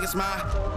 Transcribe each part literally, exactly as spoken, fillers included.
it's my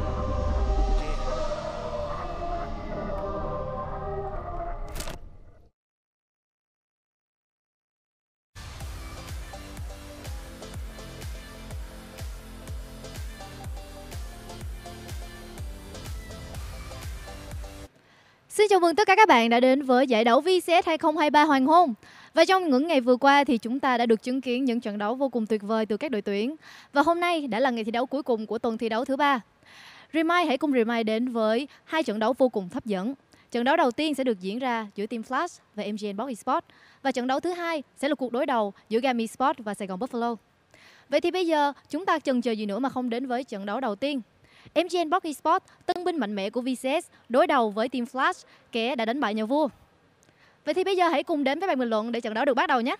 Xin chào mừng tất cả các bạn đã đến với giải đấu vê xê ét hai không hai ba Hoàng Hôn. Và trong những ngày vừa qua thì chúng ta đã được chứng kiến những trận đấu vô cùng tuyệt vời từ các đội tuyển. Và hôm nay đã là ngày thi đấu cuối cùng của tuần thi đấu thứ ba. Remind hãy cùng Remind đến với hai trận đấu vô cùng hấp dẫn. Trận đấu đầu tiên sẽ được diễn ra giữa Team Flash và em giê en Box Esports. Và trận đấu thứ hai sẽ là cuộc đối đầu giữa Gam Esports và Sài Gòn Buffalo. Vậy thì bây giờ chúng ta chần chờ gì nữa mà không đến với trận đấu đầu tiên. em giê en Box Esports, tân binh mạnh mẽ của vê xê ét, đối đầu với Team Flash, kẻ đã đánh bại nhà vua. Vậy thì bây giờ hãy cùng đến với bài bình luận để trận đấu được bắt đầu nhé.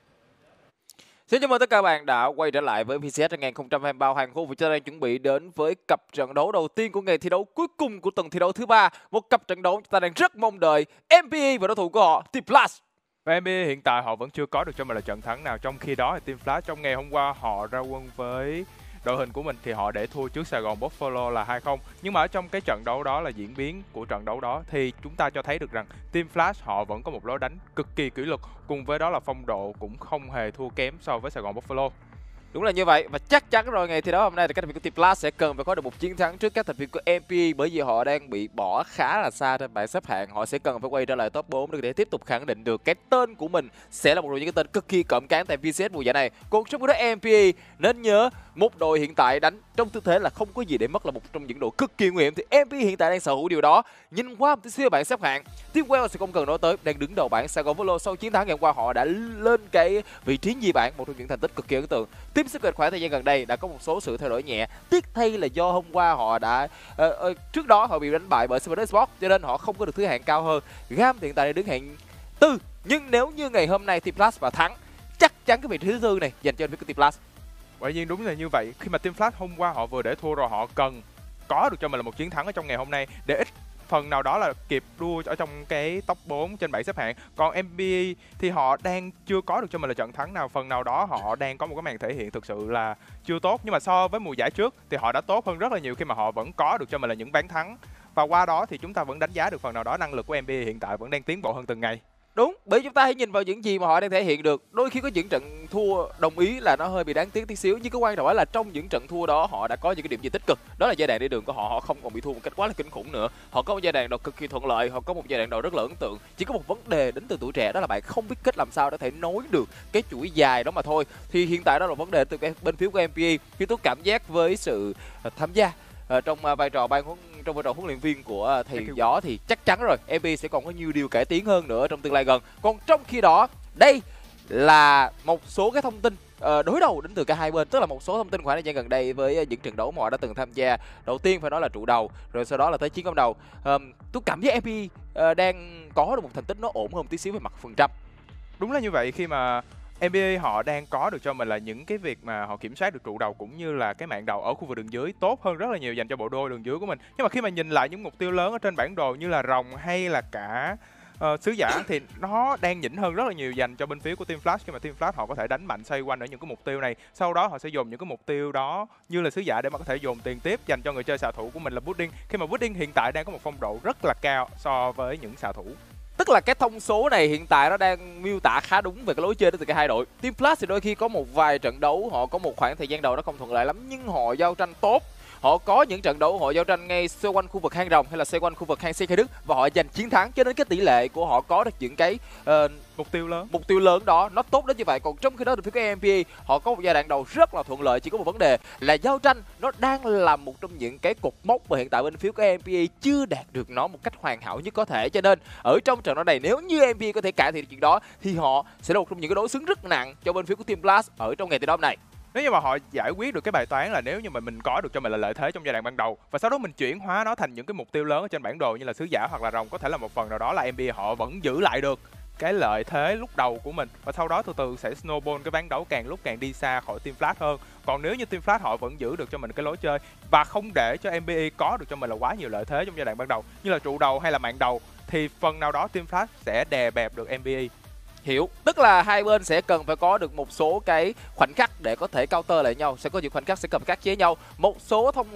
Xin chào mừng tất cả các bạn đã quay trở lại với vê xê ét hai không hai ba Hoàng Hôn. Và chúng ta đang chuẩn bị đến với cặp trận đấu đầu tiên của ngày thi đấu cuối cùng của tuần thi đấu thứ ba. Một cặp trận đấu chúng ta đang rất mong đợi, em pê e và đối thủ của họ, Team Flash. Và em pê e hiện tại họ vẫn chưa có được cho mình là trận thắng nào. Trong khi đó thì Team Flash trong ngày hôm qua họ ra quân với đội hình của mình thì họ để thua trước Sài Gòn Buffalo là hai không. Nhưng mà ở trong cái trận đấu đó là diễn biến của trận đấu đó thì chúng ta cho thấy được rằng Team Flash họ vẫn có một lối đánh cực kỳ kỷ luật, cùng với đó là phong độ cũng không hề thua kém so với Sài Gòn Buffalo. Đúng là như vậy, và chắc chắn rồi ngày thi đấu hôm nay thì các thành viên của Team Flash sẽ cần phải có được một chiến thắng trước các thành viên của em pê e, bởi vì họ đang bị bỏ khá là xa trên bảng xếp hạng. Họ sẽ cần phải quay trở lại top bốn để tiếp tục khẳng định được cái tên của mình sẽ là một trong những cái tên cực kỳ cộm cán tại vê xê ét mùa giải này. Còn trong khi đó em pê e nên nhớ, một đội hiện tại đánh trong tư thế là không có gì để mất, là một trong những đội cực kỳ nguy hiểm, thì em pê e hiện tại đang sở hữu điều đó. Nhìn qua một tí xíu bảng xếp hạng, Team Well sẽ không cần nói tới, đang đứng đầu bảng. Sài Gòn Buffalo sau chiến thắng ngày hôm qua họ đã lên cái vị trí nhì bảng, một trong những thành tích cực kỳ ấn tượng. Team Secret khoảng thời gian gần đây đã có một số sự thay đổi nhẹ, tiếc thay là do hôm qua họ đã uh, uh, trước đó họ bị đánh bại bởi Super Esports cho nên họ không có được thứ hạng cao hơn. Gam hiện tại đang đứng hạng tư, nhưng nếu như ngày hôm nay Team Flash vào thắng, chắc chắn cái vị trí thứ tư này dành cho Team Flash. Quả nhiên đúng là như vậy. Khi mà Team Flash hôm qua họ vừa để thua rồi, họ cần có được cho mình là một chiến thắng ở trong ngày hôm nay để ít phần nào đó là kịp đua ở trong cái top bốn trên bảng xếp hạng. Còn em pê e thì họ đang chưa có được cho mình là trận thắng nào, phần nào đó họ đang có một cái màn thể hiện thực sự là chưa tốt. Nhưng mà so với mùa giải trước thì họ đã tốt hơn rất là nhiều khi mà họ vẫn có được cho mình là những ván thắng. Và qua đó thì chúng ta vẫn đánh giá được phần nào đó năng lực của em pê e hiện tại vẫn đang tiến bộ hơn từng ngày. Đúng, bởi chúng ta hãy nhìn vào những gì mà họ đang thể hiện được. Đôi khi có những trận thua đồng ý là nó hơi bị đáng tiếc tí xíu, nhưng cái quan trọng là trong những trận thua đó họ đã có những cái điểm gì tích cực. Đó là giai đoạn đi đường của họ, họ không còn bị thua một cách quá là kinh khủng nữa. Họ có một giai đoạn đầu cực kỳ thuận lợi, họ có một giai đoạn đầu rất là ấn tượng. Chỉ có một vấn đề đến từ tuổi trẻ, đó là bạn không biết cách làm sao để thể nối được cái chuỗi dài đó mà thôi. Thì hiện tại đó là vấn đề từ cái bên phía của em pê e. Khi tôi cảm giác với sự tham gia uh, trong uh, vai trò ban huấn trong vai trò huấn luyện viên của uh, thầy Gió thì chắc chắn rồi em pê e sẽ còn có nhiều điều cải tiến hơn nữa trong tương lai gần. Còn trong khi đó, đây là một số cái thông tin uh, đối đầu đến từ cả hai bên, tức là một số thông tin khoảng thời gian gần đây với những trận đấu mà họ đã từng tham gia. Đầu tiên phải nói là trụ đầu, rồi sau đó là tới chiến công đầu. Um, tôi cảm giác em pê e uh, đang có được một thành tích nó ổn hơn tí xíu về mặt phần trăm. Đúng là như vậy, khi mà em pê e họ đang có được cho mình là những cái việc mà họ kiểm soát được trụ đầu cũng như là cái mạng đầu ở khu vực đường dưới tốt hơn rất là nhiều dành cho bộ đôi đường dưới của mình. Nhưng mà khi mà nhìn lại những mục tiêu lớn ở trên bản đồ như là rồng hay là cả uh, sứ giả thì nó đang nhỉnh hơn rất là nhiều dành cho bên phía của Team Flash, khi mà Team Flash họ có thể đánh mạnh xoay quanh ở những cái mục tiêu này. Sau đó họ sẽ dồn những cái mục tiêu đó như là sứ giả để mà có thể dồn tiền tiếp dành cho người chơi xạ thủ của mình là Pudding, khi mà Pudding hiện tại đang có một phong độ rất là cao so với những xạ thủ. Tức là cái thông số này hiện tại nó đang miêu tả khá đúng về cái lối chơi đến từ cả hai đội. Team Flash thì đôi khi có một vài trận đấu họ có một khoảng thời gian đầu nó không thuận lợi lắm, nhưng họ giao tranh tốt. Họ có những trận đấu họ giao tranh ngay xoay quanh khu vực hang rồng hay là xoay quanh khu vực hang C K Đức và họ giành chiến thắng, cho nên cái tỷ lệ của họ có được những cái uh, mục tiêu lớn mục tiêu lớn đó nó tốt đến như vậy. Còn trong khi đó từ phía của em pê e họ có một giai đoạn đầu rất là thuận lợi, chỉ có một vấn đề là giao tranh nó đang là một trong những cái cột mốc mà hiện tại bên phía của em pê e chưa đạt được nó một cách hoàn hảo nhất có thể. Cho nên ở trong trận đấu này nếu như em pê e có thể cải thiện chuyện đó thì họ sẽ là một trong những cái đối xứng rất nặng cho bên phía của Team Flash ở trong ngày thi đấu này. Nếu như mà họ giải quyết được cái bài toán là nếu như mà mình có được cho mình là lợi thế trong giai đoạn ban đầu và sau đó mình chuyển hóa nó thành những cái mục tiêu lớn ở trên bản đồ như là sứ giả hoặc là rồng, có thể là một phần nào đó là em pê e họ vẫn giữ lại được cái lợi thế lúc đầu của mình và sau đó từ từ sẽ snowball cái ván đấu càng lúc càng đi xa khỏi Team Flash hơn. Còn nếu như Team Flash họ vẫn giữ được cho mình cái lối chơi và không để cho em pê e có được cho mình là quá nhiều lợi thế trong giai đoạn ban đầu như là trụ đầu hay là mạng đầu, thì phần nào đó Team Flash sẽ đè bẹp được em pê e. Hiểu, tức là hai bên sẽ cần phải có được một số cái khoảnh khắc để có thể counter lại nhau, sẽ có những khoảnh khắc sẽ cần khắc chế nhau. Một số thông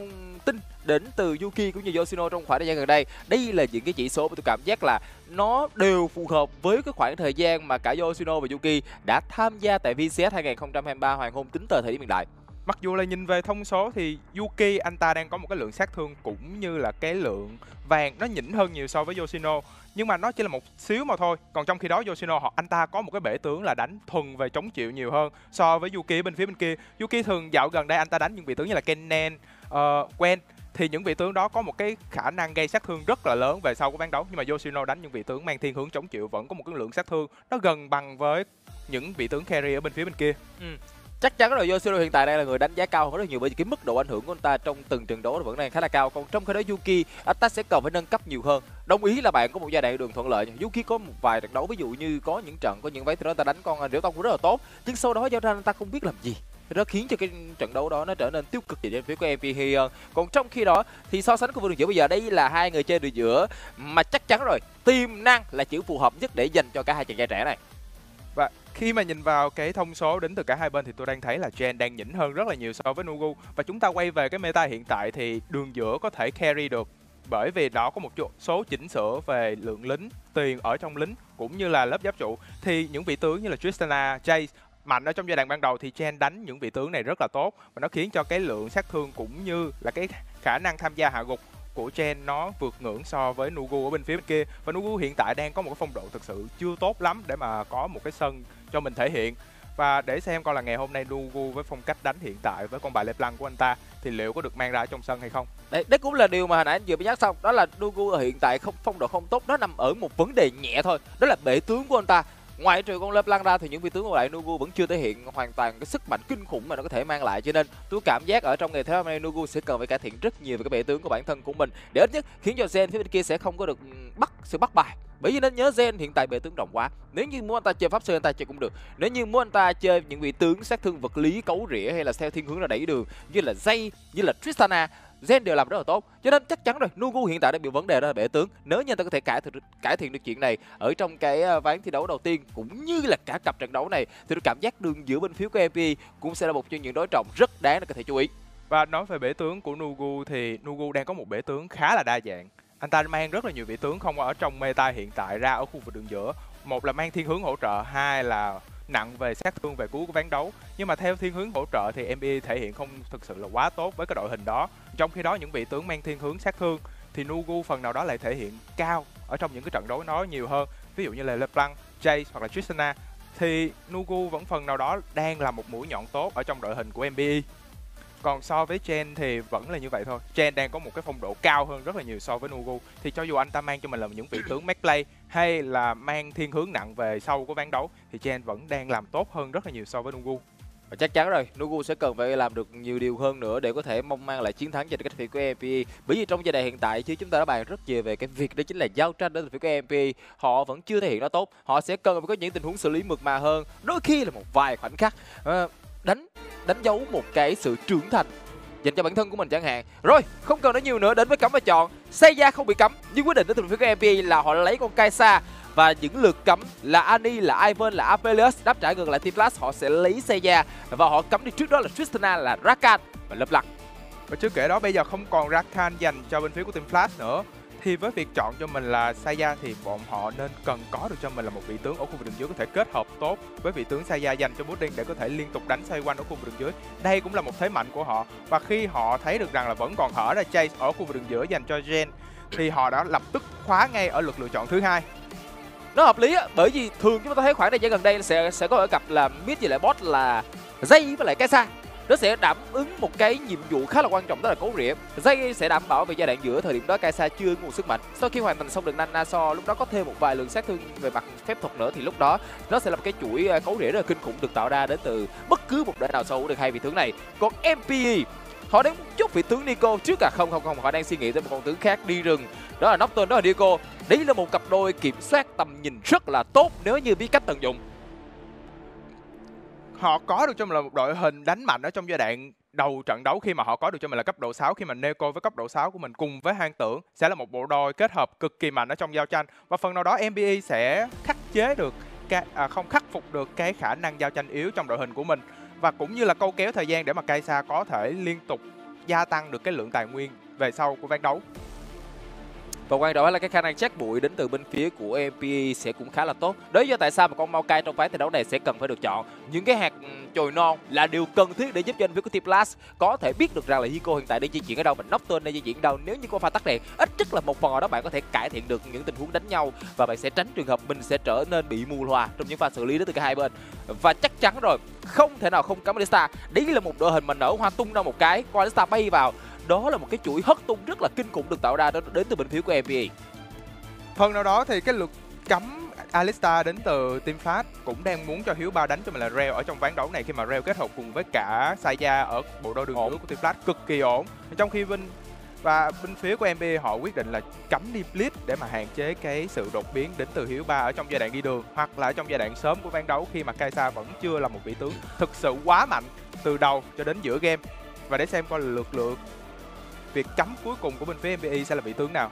tin đến từ Yuki cũng như Yoshino trong khoảng thời gian gần đây. Đây là những cái chỉ số mà tôi cảm giác là nó đều phù hợp với cái khoảng thời gian mà cả Yoshino và Yuki đã tham gia tại vê xê ét hai không hai ba Hoàng Hôn tính từ thời điểm hiện tại. Mặc dù là nhìn về thông số thì Yuki anh ta đang có một cái lượng sát thương cũng như là cái lượng vàng nó nhỉnh hơn nhiều so với Yoshino, nhưng mà nó chỉ là một xíu mà thôi. Còn trong khi đó Yoshino họ anh ta có một cái bể tướng là đánh thuần về chống chịu nhiều hơn so với Yuki bên phía bên kia. Yuki thường dạo gần đây anh ta đánh những vị tướng như là Kennen, uh, Gwen, thì những vị tướng đó có một cái khả năng gây sát thương rất là lớn về sau của ván đấu, nhưng mà Yoshino đánh những vị tướng mang thiên hướng chống chịu vẫn có một cái lượng sát thương nó gần bằng với những vị tướng carry ở bên phía bên kia. Ừ. Chắc chắn rồi, Yoshino hiện tại đây là người đánh giá cao hơn rất nhiều, bởi vì cái mức độ ảnh hưởng của anh ta trong từng trận đấu vẫn đang khá là cao. Còn trong khi đó Yuki, anh ta sẽ cần phải nâng cấp nhiều hơn. Đồng ý là bạn có một giai đoạn đường thuận lợi, Yuki có một vài trận đấu ví dụ như có những trận có những ván đó ta đánh con Rỉu Tông cũng rất là tốt, nhưng sau đó giao tranh anh ta không biết làm gì, nó khiến cho cái trận đấu đó nó trở nên tiêu cực về phía của em pê hơn. Còn trong khi đó thì so sánh của vương đường giữa bây giờ, đây là hai người chơi đường giữa mà chắc chắn rồi tiềm năng là chữ phù hợp nhất để dành cho cả hai chàng trai trẻ này. Và khi mà nhìn vào cái thông số đến từ cả hai bên thì tôi đang thấy là Jen đang nhỉnh hơn rất là nhiều so với Nugu. Và chúng ta quay về cái meta hiện tại thì đường giữa có thể carry được, bởi vì đó có một số chỉnh sửa về lượng lính, tiền ở trong lính cũng như là lớp giáp trụ. Thì những vị tướng như là Tristana, Jace mạnh ở trong giai đoạn ban đầu thì Jen đánh những vị tướng này rất là tốt, và nó khiến cho cái lượng sát thương cũng như là cái khả năng tham gia hạ gục của Jen nó vượt ngưỡng so với Nugu ở bên phía bên kia. Và Nugu hiện tại đang có một cái phong độ thực sự chưa tốt lắm để mà có một cái sân cho mình thể hiện. Và để xem coi là ngày hôm nay Nugu với phong cách đánh hiện tại với con bài LeBlanc của anh ta thì liệu có được mang ra ở trong sân hay không. Đấy, đấy cũng là điều mà hồi nãy anh vừa mới nhắc xong, đó là Nugu hiện tại không phong độ không tốt, nó nằm ở một vấn đề nhẹ thôi, đó là bể tướng của anh ta. Ngoại trừ con LeBlanc ra thì những vị tướng còn lại Nugu vẫn chưa thể hiện hoàn toàn cái sức mạnh kinh khủng mà nó có thể mang lại, cho nên tôi cảm giác ở trong ngày thế hôm nay Nugu sẽ cần phải cải thiện rất nhiều về cái bể tướng của bản thân của mình, để ít nhất khiến cho Zen phía bên kia sẽ không có được bắt sự bắt bài. Bởi vì nên nhớ Zen hiện tại bể tướng rộng quá, nếu như muốn anh ta chơi pháp sư anh ta chơi cũng được, nếu như muốn anh ta chơi những vị tướng sát thương vật lý cấu rỉa hay là theo thiên hướng là đẩy đường như là Jay, như là Tristana, Zen đều làm rất là tốt, cho nên chắc chắn rồi Nugu hiện tại đang bị vấn đề đó là bể tướng. Nếu như anh ta có thể cải thiện cải thiện được chuyện này ở trong cái ván thi đấu đầu tiên cũng như là cả cặp trận đấu này thì tôi cảm giác đường giữa bên phía của em pê cũng sẽ là một trong những đối trọng rất đáng để có thể chú ý. Và nói về bể tướng của Nugu thì Nugu đang có một bể tướng khá là đa dạng. Anh ta mang rất là nhiều vị tướng không ở trong meta hiện tại ra ở khu vực đường giữa. Một là mang thiên hướng hỗ trợ, hai là nặng về sát thương về cuối của ván đấu. Nhưng mà theo thiên hướng hỗ trợ thì em pê thể hiện không thực sự là quá tốt với cái đội hình đó. Trong khi đó những vị tướng mang thiên hướng sát thương thì Nugu phần nào đó lại thể hiện cao ở trong những cái trận đấu đó nhiều hơn. Ví dụ như là LeBlanc, Jace hoặc là Tristana thì Nugu vẫn phần nào đó đang là một mũi nhọn tốt ở trong đội hình của em pê. Còn so với Jen thì vẫn là như vậy thôi. Jen đang có một cái phong độ cao hơn rất là nhiều so với Nugu. Thì cho dù anh ta mang cho mình là những vị tướng make play hay là mang thiên hướng nặng về sau của ván đấu thì Jen vẫn đang làm tốt hơn rất là nhiều so với Nugu. Và chắc chắn rồi, Nugu sẽ cần phải làm được nhiều điều hơn nữa để có thể mong mang lại chiến thắng cho cái phía của em pê. Bởi vì trong giai đoạn hiện tại chứ chúng ta đã bàn rất nhiều về cái việc đó chính là giao tranh đến từ phía của em pê. Họ vẫn chưa thể hiện nó tốt, họ sẽ cần phải có những tình huống xử lý mượt mà hơn. Đôi khi là một vài khoảnh khắc à, đánh đánh dấu một cái sự trưởng thành dành cho bản thân của mình chẳng hạn. Rồi, không cần nói nhiều nữa, đến với cấm và chọn. Seiya không bị cấm, nhưng quyết định đến từ phía của em pê là họ lấy con Kai'Sa. Và những lượt cấm là Annie, là Ivan, là Aphelios đáp trả ngược lại Team Flash, họ sẽ lấy Seiya. Và họ cấm đi trước đó là Tristana, là Rakan và LeBlanc. Và chưa kể đó bây giờ không còn Rakan dành cho bên phía của Team Flash nữa. Thì với việc chọn cho mình là Seiya thì bọn họ nên cần có được cho mình là một vị tướng ở khu vực đường dưới có thể kết hợp tốt với vị tướng Seiya dành cho Pudding để có thể liên tục đánh xoay quanh ở khu vực đường dưới. Đây cũng là một thế mạnh của họ. Và khi họ thấy được rằng là vẫn còn hở ra Chase ở khu vực đường giữa dành cho Jen thì họ đã lập tức khóa ngay ở lượt lựa chọn thứ hai. Nó hợp lý á, bởi vì thường chúng ta thấy khoảng thời gian gần đây sẽ sẽ có ở cặp là mid với lại bot là Jay với lại Kai'Sa. Nó sẽ đảm ứng một cái nhiệm vụ khá là quan trọng, đó là cấu rỉa. Jay sẽ đảm bảo về giai đoạn giữa, thời điểm đó Kai'Sa chưa nguồn sức mạnh. Sau khi hoàn thành xong được Nanaso, lúc đó có thêm một vài lượng sát thương về mặt phép thuật nữa thì lúc đó nó sẽ là một cái chuỗi cấu rỉa rất là kinh khủng được tạo ra đến từ bất cứ một đội nào sở hữu được hai vị tướng này. Còn em pê họ đang chốt vị tướng Nico trước cả không không không, họ đang suy nghĩ tới một con tướng khác đi rừng, đó là Nocturne, đó là Nico. Đấy là một cặp đôi kiểm soát tầm nhìn rất là tốt nếu như biết cách tận dụng. Họ có được cho mình là một đội hình đánh mạnh ở trong giai đoạn đầu trận đấu khi mà họ có được cho mình là cấp độ sáu, khi mà Neko với cấp độ sáu của mình cùng với Hoang Tưởng sẽ là một bộ đôi kết hợp cực kỳ mạnh ở trong giao tranh. Và phần nào đó em pê sẽ khắc chế được cái, à, không khắc phục được cái khả năng giao tranh yếu trong đội hình của mình. Và cũng như là câu kéo thời gian để mà Kai'Sa có thể liên tục gia tăng được cái lượng tài nguyên về sau của ván đấu. Và quan trọng là cái khả năng chắc bụi đến từ bên phía của em pê e sẽ cũng khá là tốt. Đó lý do tại sao mà con Maokai trong ván thi đấu này sẽ cần phải được chọn. Những cái hạt chồi non là điều cần thiết để giúp cho anh phía của Team Blast có thể biết được rằng là Hiko hiện tại đang di chuyển ở đâu, mình Nocturne đang di chuyển ở đâu. Nếu như con pha tắt đèn, ít nhất là một phần ở đó bạn có thể cải thiện được những tình huống đánh nhau và bạn sẽ tránh trường hợp mình sẽ trở nên bị mù loà trong những pha xử lý đến từ cả hai bên. Và chắc chắn rồi, không thể nào không cấm Alistar. Đấy là một đội hình mà nở hoa tung ra một cái, con Alistar bay vào. Đó là một cái chuỗi hất tung rất là kinh khủng được tạo ra đến từ bên phía của em pê e. Phần nào đó thì cái lượt cấm Alistar đến từ Team Fast cũng đang muốn cho Hiếu Ba đánh cho mình là Reo ở trong ván đấu này, khi mà Reo kết hợp cùng với cả Saya ở bộ đôi đường dưới của Team Fast cực kỳ ổn. Trong khi bên và bên phía của em pê e họ quyết định là cấm đi Blitz để mà hạn chế cái sự đột biến đến từ Hiếu Ba ở trong giai đoạn đi đường, hoặc là ở trong giai đoạn sớm của ván đấu khi mà Kai'Sa vẫn chưa là một vị tướng thực sự quá mạnh từ đầu cho đến giữa game. Và để xem coi lượt lượt việc cấm cuối cùng của bên phía em pê e sẽ là vị tướng nào.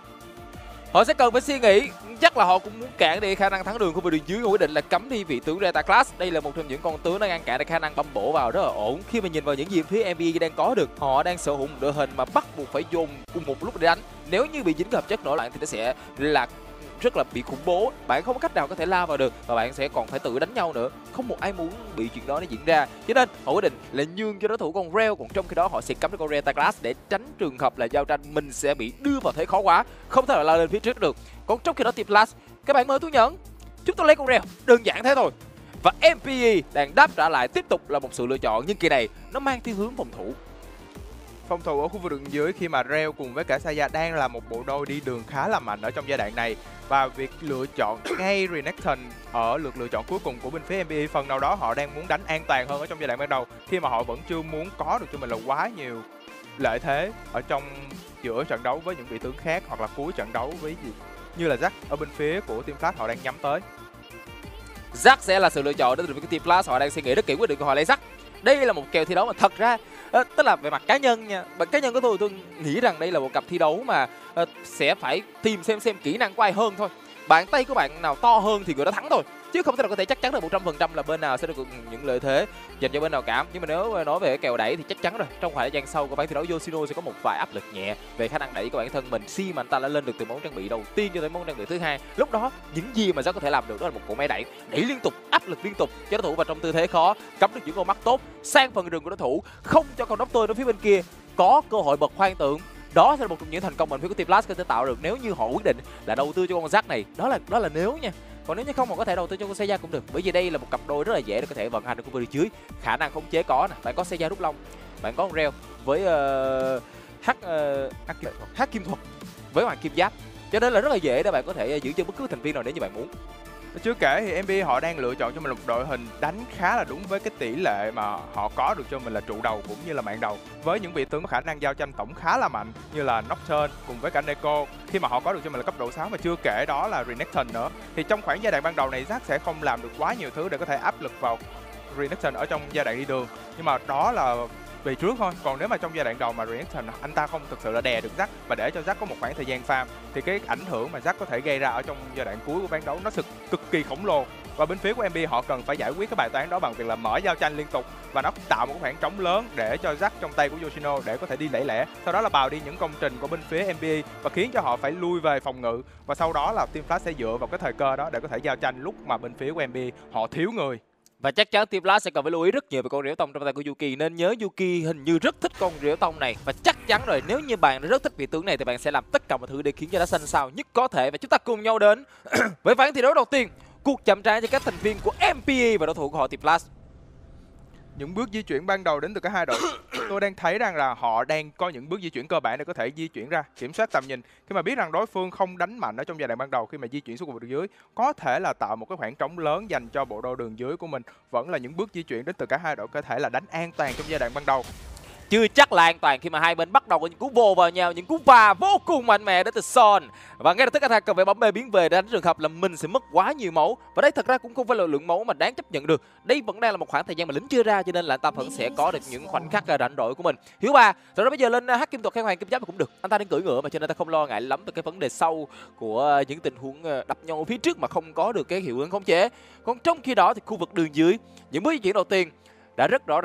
Họ sẽ cần phải suy nghĩ, chắc là họ cũng muốn cản đi khả năng thắng đường khu vực đường dưới, quyết định là cấm đi vị tướng Reta Class. Đây là một trong những con tướng đã ngăn cản được khả năng băm bổ vào rất là ổn. Khi mà nhìn vào những gì phía em pê e đang có được, họ đang sở hữu một đội hình mà bắt buộc phải dồn cùng một lúc để đánh. Nếu như bị dính hợp chất nổi loạn thì nó sẽ là rất là bị khủng bố, bạn không có cách nào có thể lao vào được và bạn sẽ còn phải tự đánh nhau nữa, không một ai muốn bị chuyện đó nó diễn ra. Cho nên họ quyết định là nhường cho đối thủ con Reo, còn trong khi đó họ sẽ cấm con Reta Class để tránh trường hợp là giao tranh mình sẽ bị đưa vào thế khó quá, không thể nào lao lên phía trước được. Còn trong khi đó Team Blast, các bạn mời thú nhẫn, chúng tôi lấy con Reo, đơn giản thế thôi. Và em pê e đang đáp trả lại tiếp tục là một sự lựa chọn, nhưng kỳ này nó mang thiên hướng phòng thủ. Phòng thủ ở khu vực đường dưới khi mà Reo cùng với cả Saya đang là một bộ đôi đi đường khá là mạnh ở trong giai đoạn này, và việc lựa chọn ngay Renekton ở lượt lựa chọn cuối cùng của bên phía em pê e phần nào đó họ đang muốn đánh an toàn hơn ở trong giai đoạn ban đầu, khi mà họ vẫn chưa muốn có được cho mình là quá nhiều lợi thế ở trong giữa trận đấu với những vị tướng khác, hoặc là cuối trận đấu với gì như là Jack ở bên phía của Team Flash họ đang nhắm tới. Jack sẽ là sự lựa chọn đến từ cái Team Flash, họ đang suy nghĩ rất kỹ quyết định của họ lấy Jack. Đây là một kèo thi đấu mà thật ra à, tức là về mặt cá nhân nha, bằng cá nhân của tôi tôi nghĩ rằng đây là một cặp thi đấu mà à, sẽ phải tìm xem xem kỹ năng của ai hơn thôi. Bàn tay của bạn nào to hơn thì người đó thắng thôi, chứ không thể nào có thể chắc chắn được một trăm phần trăm là bên nào sẽ được những lợi thế dành cho bên nào cả. Nhưng mà nếu nói về cái kèo đẩy thì chắc chắn rồi, trong khoảng thời gian sau của ván thi đấu Yoshino sẽ có một vài áp lực nhẹ về khả năng đẩy của bản thân mình khi mà anh ta đã lên được từ món trang bị đầu tiên cho tới món trang bị thứ hai. Lúc đó những gì mà Jack có thể làm được đó là một cỗ máy đẩy, đẩy liên tục, áp lực liên tục cho đối thủ vào trong tư thế khó, cắm được những con mắt tốt sang phần rừng của đối thủ, không cho con Nocturne ở phía bên kia có cơ hội bật hoang tưởng. Đó sẽ là một trong những thành công mà phía của Team Blast có thể tạo được nếu như họ quyết định là đầu tư cho con Jack này. Đó là đó là nếu nha. Còn nếu như không, họ có thể đầu tư cho con Seiya cũng được, bởi vì đây là một cặp đôi rất là dễ để có thể vận hành được khu vực dưới. Khả năng khống chế có nè, bạn có Seiya rút long, bạn có con Reo với uh, h uh, h kim thuật, h kim thuật với hoàng kim giáp, cho nên là rất là dễ để bạn có thể giữ chân bất cứ thành viên nào nếu như bạn muốn. Chưa kể thì em pê e họ đang lựa chọn cho mình một đội hình đánh khá là đúng với cái tỷ lệ mà họ có được cho mình là trụ đầu cũng như là mạng đầu, với những vị tướng có khả năng giao tranh tổng khá là mạnh như là Nocturne cùng với cả Neko, khi mà họ có được cho mình là cấp độ sáu, và chưa kể đó là Renekton nữa. Thì trong khoảng giai đoạn ban đầu này Jack sẽ không làm được quá nhiều thứ để có thể áp lực vào Renekton ở trong giai đoạn đi đường, nhưng mà đó là về trước thôi. Còn nếu mà trong giai đoạn đầu mà Renekton anh ta không thực sự là đè được Jack và để cho Jack có một khoảng thời gian farm, thì cái ảnh hưởng mà Jack có thể gây ra ở trong giai đoạn cuối của ván đấu nó thực cực kỳ khổng lồ. Và bên phía của em pê e họ cần phải giải quyết cái bài toán đó bằng việc là mở giao tranh liên tục và nó tạo một cái khoảng trống lớn để cho Jack trong tay của Yoshino để có thể đi lẻ lẻ, sau đó là bào đi những công trình của bên phía em pê e và khiến cho họ phải lui về phòng ngự, và sau đó là Team Flash sẽ dựa vào cái thời cơ đó để có thể giao tranh lúc mà bên phía của em pê e họ thiếu người. Và chắc chắn Team Blast sẽ cần phải lưu ý rất nhiều về con rỉa tông trong tay của Yuki, nên nhớ Yuki hình như rất thích con rỉa tông này, và chắc chắn rồi, nếu như bạn rất thích vị tướng này thì bạn sẽ làm tất cả mọi thứ để khiến cho nó xanh xao nhất có thể. Và chúng ta cùng nhau đến với ván thi đấu đầu tiên, cuộc chạm trán cho các thành viên của em pê e và đối thủ của họ Team Blast. Những bước di chuyển ban đầu đến từ cả hai đội, tôi đang thấy rằng là họ đang có những bước di chuyển cơ bản để có thể di chuyển ra, kiểm soát tầm nhìn. Khi mà biết rằng đối phương không đánh mạnh ở trong giai đoạn ban đầu, khi mà di chuyển xuống khu vực đường dưới, có thể là tạo một cái khoảng trống lớn dành cho bộ đôi đường dưới của mình. Vẫn là những bước di chuyển đến từ cả hai đội có thể là đánh an toàn trong giai đoạn ban đầu. Chưa chắc là an toàn khi mà hai bên bắt đầu có những cú vô vào nhau, những cú va vô cùng mạnh mẽ đến từ Son. Và ngay lập tức anh ta cần phải bấm bê biến về để đánh trường hợp là mình sẽ mất quá nhiều máu. Và đây thật ra cũng không phải là lượng máu mà đáng chấp nhận được. Đây vẫn đang là một khoảng thời gian mà lính chưa ra, cho nên là anh ta vẫn sẽ có được những khoảnh khắc rảnh rỗi của mình. Hiếu Ba, rồi đó bây giờ lên hắc kim thuật hay hoàng kim giáp cũng được. Anh ta đang cưỡi ngựa mà, cho nên ta không lo ngại lắm về cái vấn đề sau của những tình huống đập nhau ở phía trước mà không có được cái hiệu ứng khống chế. Còn trong khi đó thì khu vực đường dưới, những bước di chuyển đầu tiên đã rất rõ ràng.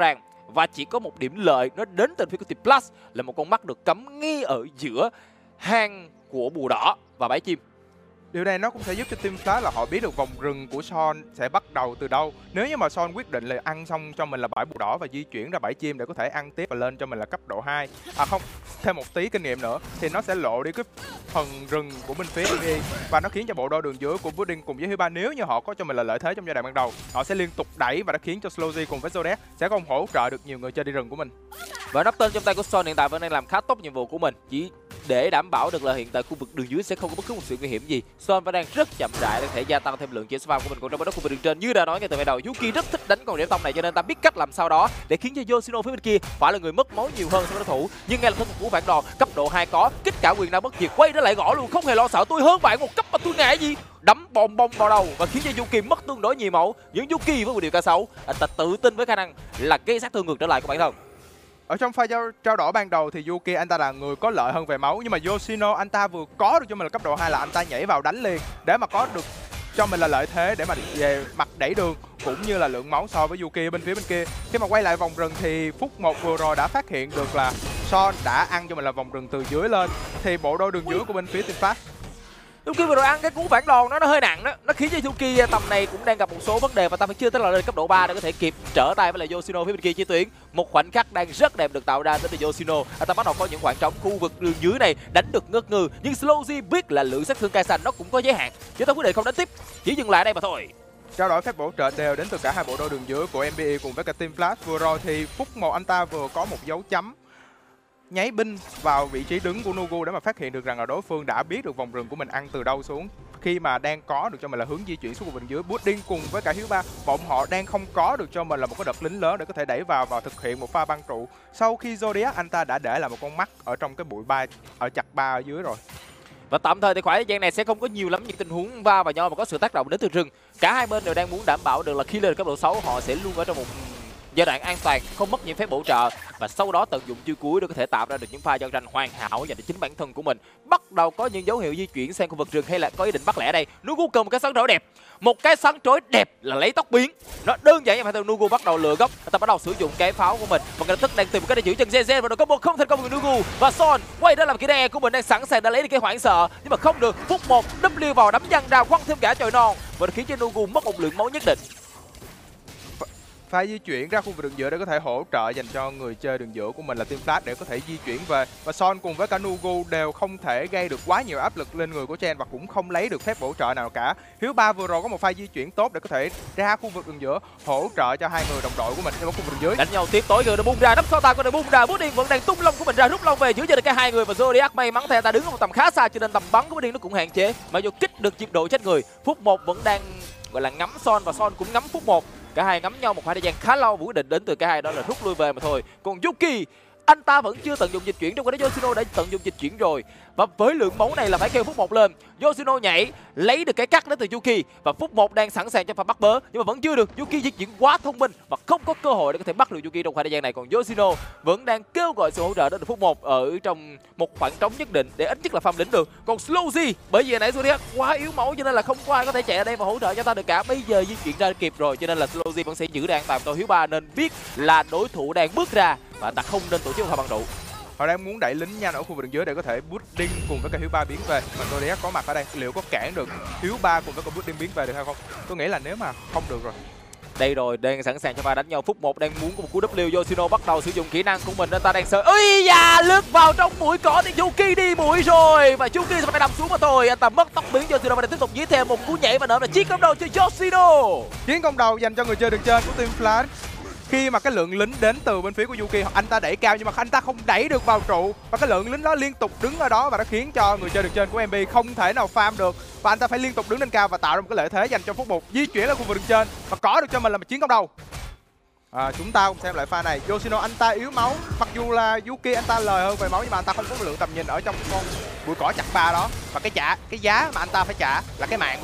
và chỉ có một điểm lợi nó đến từ phía của team Plus là một con mắt được cắm ngay ở giữa hang của bùa đỏ và bãi chim. Điều này nó cũng sẽ giúp cho team Flash là họ biết được vòng rừng của Son sẽ bắt đầu từ đâu. Nếu như mà Son quyết định là ăn xong cho mình là bãi bùa đỏ và di chuyển ra bãi chim để có thể ăn tiếp và lên cho mình là cấp độ hai. À không, thêm một tí kinh nghiệm nữa thì nó sẽ lộ đi cái phần rừng của bên phía en bê a và nó khiến cho bộ đôi đường dưới của Pudding cùng với Hiếu Ba nếu như họ có cho mình là lợi thế trong giai đoạn ban đầu, họ sẽ liên tục đẩy và nó khiến cho Slowzy cùng với Zodiac sẽ không hỗ trợ được nhiều người chơi đi rừng của mình. Và nắp tên trong tay của Son hiện tại vẫn đang làm khá tốt nhiệm vụ của mình, chỉ để đảm bảo được là hiện tại khu vực đường dưới sẽ không có bất cứ một sự nguy hiểm gì. Son vẫn đang rất chậm rãi để thể gia tăng thêm lượng chiến spam của mình. Còn trong đó khu vực đường trên như đã nói ngay từ ban đầu, Yuki rất thích đánh con đĩa tông này cho nên ta biết cách làm sao đó để khiến cho Yoshino phía bên kia phải là người mất máu nhiều hơn so với đối thủ. Nhưng ngay lập tức một cú phản đòn cấp độ hai có kích cả quyền năng bất diệt, quay trở lại gõ luôn, không hề lo sợ. Tôi hơn bạn một cấp mà tôi ngại gì, đấm bom bom vào đầu và khiến cho Yuki mất tương đối nhiều máu. Nhưng Yuki với một điều cả xấu, anh ta tự tin với khả năng là gây sát thương ngược trở lại của bản thân. Ở trong pha trao, trao đổi ban đầu thì Yuki anh ta là người có lợi hơn về máu, nhưng mà Yoshino anh ta vừa có được cho mình là cấp độ hai là anh ta nhảy vào đánh liền để mà có được cho mình là lợi thế để mà về mặt đẩy đường cũng như là lượng máu so với Yuki ở bên phía bên kia. Khi mà quay lại vòng rừng thì phút một vừa rồi đã phát hiện được là Son đã ăn cho mình là vòng rừng từ dưới lên, thì bộ đôi đường dưới của bên phía team Flash Yuki vừa rồi ăn cái cú phản đòn nó nó hơi nặng đó, nó khiến cho Yuki tầm này cũng đang gặp một số vấn đề và ta phải chưa tới là lên cấp độ ba để có thể kịp trở tay với lại Yoshino phía bên kia. Chi Tuyến một khoảnh khắc đang rất đẹp được tạo ra đến từ Yoshino, anh ta bắt đầu có những khoảng trống khu vực đường dưới này đánh được ngất ngư, nhưng Slowzy biết là lượng sát thương Kai'Sa nó cũng có giới hạn, chứ ta quyết định không đánh tiếp, chỉ dừng lại đây mà thôi. Trao đổi phép bổ trợ đều đến từ cả hai bộ đôi đường dưới của en bê a cùng với cả team Flash. Vừa rồi thì phút một anh ta vừa có một dấu chấm nháy binh vào vị trí đứng của Nugu để mà phát hiện được rằng là đối phương đã biết được vòng rừng của mình ăn từ đâu xuống. Khi mà đang có được cho mình là hướng di chuyển xuống khu vực dưới, Pudding cùng với cả Hiếu Ba bọn họ đang không có được cho mình là một cái đợt lính lớn để có thể đẩy vào và thực hiện một pha băng trụ. Sau khi Zodiac anh ta đã để lại một con mắt ở trong cái bụi ba ở chặt ba ở dưới rồi. Và tạm thời thì khoảng thời gian này sẽ không có nhiều lắm những tình huống va vào nhau và có sự tác động đến từ rừng. Cả hai bên đều đang muốn đảm bảo được là khi lên cấp độ sáu họ sẽ luôn ở trong một giai đoạn an toàn, không mất những phép bổ trợ và sau đó tận dụng chiêu cuối để có thể tạo ra được những pha giao tranh hoàn hảo dành cho chính bản thân của mình. Bắt đầu có những dấu hiệu di chuyển sang khu vực rừng hay là có ý định bắt lẻ đây. Nugu cần một cái sắn trối đẹp, một cái sắn trối đẹp là lấy tóc biến. Nó đơn giản như vậy thôi. Nugu bắt đầu lựa góc, ta bắt đầu sử dụng cái pháo của mình và ngay lập tức đang tìm một cái để giữ chân Zeze và đội combo không thành công với Nugu và Son quay trở làm cái đe của mình đang sẵn sàng đã lấy đi cái hoảng sợ nhưng mà không được. Phút một W vào đấm văng ra quăng thêm cả chồi non và nó khiến cho Nugu mất một lượng máu nhất định. Phải di chuyển ra khu vực đường giữa để có thể hỗ trợ dành cho người chơi đường giữa của mình là team Flash để có thể di chuyển về, và Son cùng với cả Nugu đều không thể gây được quá nhiều áp lực lên người của Chen và cũng không lấy được phép bổ trợ nào cả. Hiếu Ba vừa rồi có một pha di chuyển tốt để có thể ra khu vực đường giữa hỗ trợ cho hai người đồng đội của mình ở khu vực đường dưới. Đánh nhau tiếp tối rồi nó bung ra, nắp so tài của nó bung ra, Pudding vẫn đang tung lông của mình ra, rút lông về giữ cho được cả hai người và Zodiac may mắn thay ta đứng ở một tầm khá xa cho nên tầm bắn của Pudding nó cũng hạn chế. Mặc dù kích được nhịp độ chết người, phút một vẫn đang gọi là ngắm Son và Son cũng ngắm phút một. Cả hai ngắm nhau một khoảng thời gian khá lâu, quyết định đến từ cả hai đó là rút lui về mà thôi. Còn Yuki anh ta vẫn chưa tận dụng dịch chuyển, trong khi đó Yoshino đã tận dụng dịch chuyển rồi và với lượng máu này là phải kêu phút một lên. Yoshino nhảy lấy được cái cắt đến từ Yuki và phút một đang sẵn sàng cho pha bắt bớ nhưng mà vẫn chưa được. Yuki di chuyển quá thông minh và không có cơ hội để có thể bắt được Yuki trong khoảng thời gian này. Còn Yoshino vẫn đang kêu gọi sự hỗ trợ đến từ phút một ở trong một khoảng trống nhất định để ít nhất là farm lính được. Còn Slowzy bởi vì nãy Zodiac quá yếu máu cho nên là không có ai có thể chạy ở đây mà hỗ trợ cho ta được cả. Bây giờ di chuyển ra kịp rồi cho nên là Slowzy vẫn sẽ giữ được an toàn. Tôi Hiếu Ba nên biết là đối thủ đang bước ra và ta không nên tổ chức một pha băng trụ. Họ đang muốn đẩy lính nhanh ở khu vực đường dưới để có thể Pudding cùng với cả Hiếu Ba biến về, mà Zodiac có mặt ở đây liệu có cản được Hiếu Ba cùng với cả Pudding biến về được hay không? Tôi nghĩ là nếu mà không được rồi. Đây rồi, đang sẵn sàng cho pha đánh nhau. Phút một đang muốn có một cú W. Yoshino bắt đầu sử dụng kỹ năng của mình nên ta đang sợ. Ui da, lướt vào trong bụi cỏ thì Yuki đi bụi rồi và Yuki sẽ phải nằm xuống mà thôi. Anh ta mất tóc biến. Yoshino và đang tiếp tục dí thêm một cú nhảy và nữa là chiến công đầu cho Yoshino. Chiến công đầu dành cho người chơi đường trên của team Flash. Khi mà cái lượng lính đến từ bên phía của Yuki, anh ta đẩy cao nhưng mà anh ta không đẩy được vào trụ và cái lượng lính đó liên tục đứng ở đó và nó khiến cho người chơi đường trên của em bê không thể nào farm được và anh ta phải liên tục đứng lên cao và tạo ra một cái lợi thế dành cho phút một di chuyển lên khu vực đường trên và có được cho mình là một chiến công đầu. À, chúng ta cùng xem lại pha này. Yoshino anh ta yếu máu, mặc dù là Yuki anh ta lời hơn về máu nhưng mà anh ta không có lượng tầm nhìn ở trong con bụi cỏ chặt ba đó và cái trả cái giá mà anh ta phải trả là cái mạng của mình.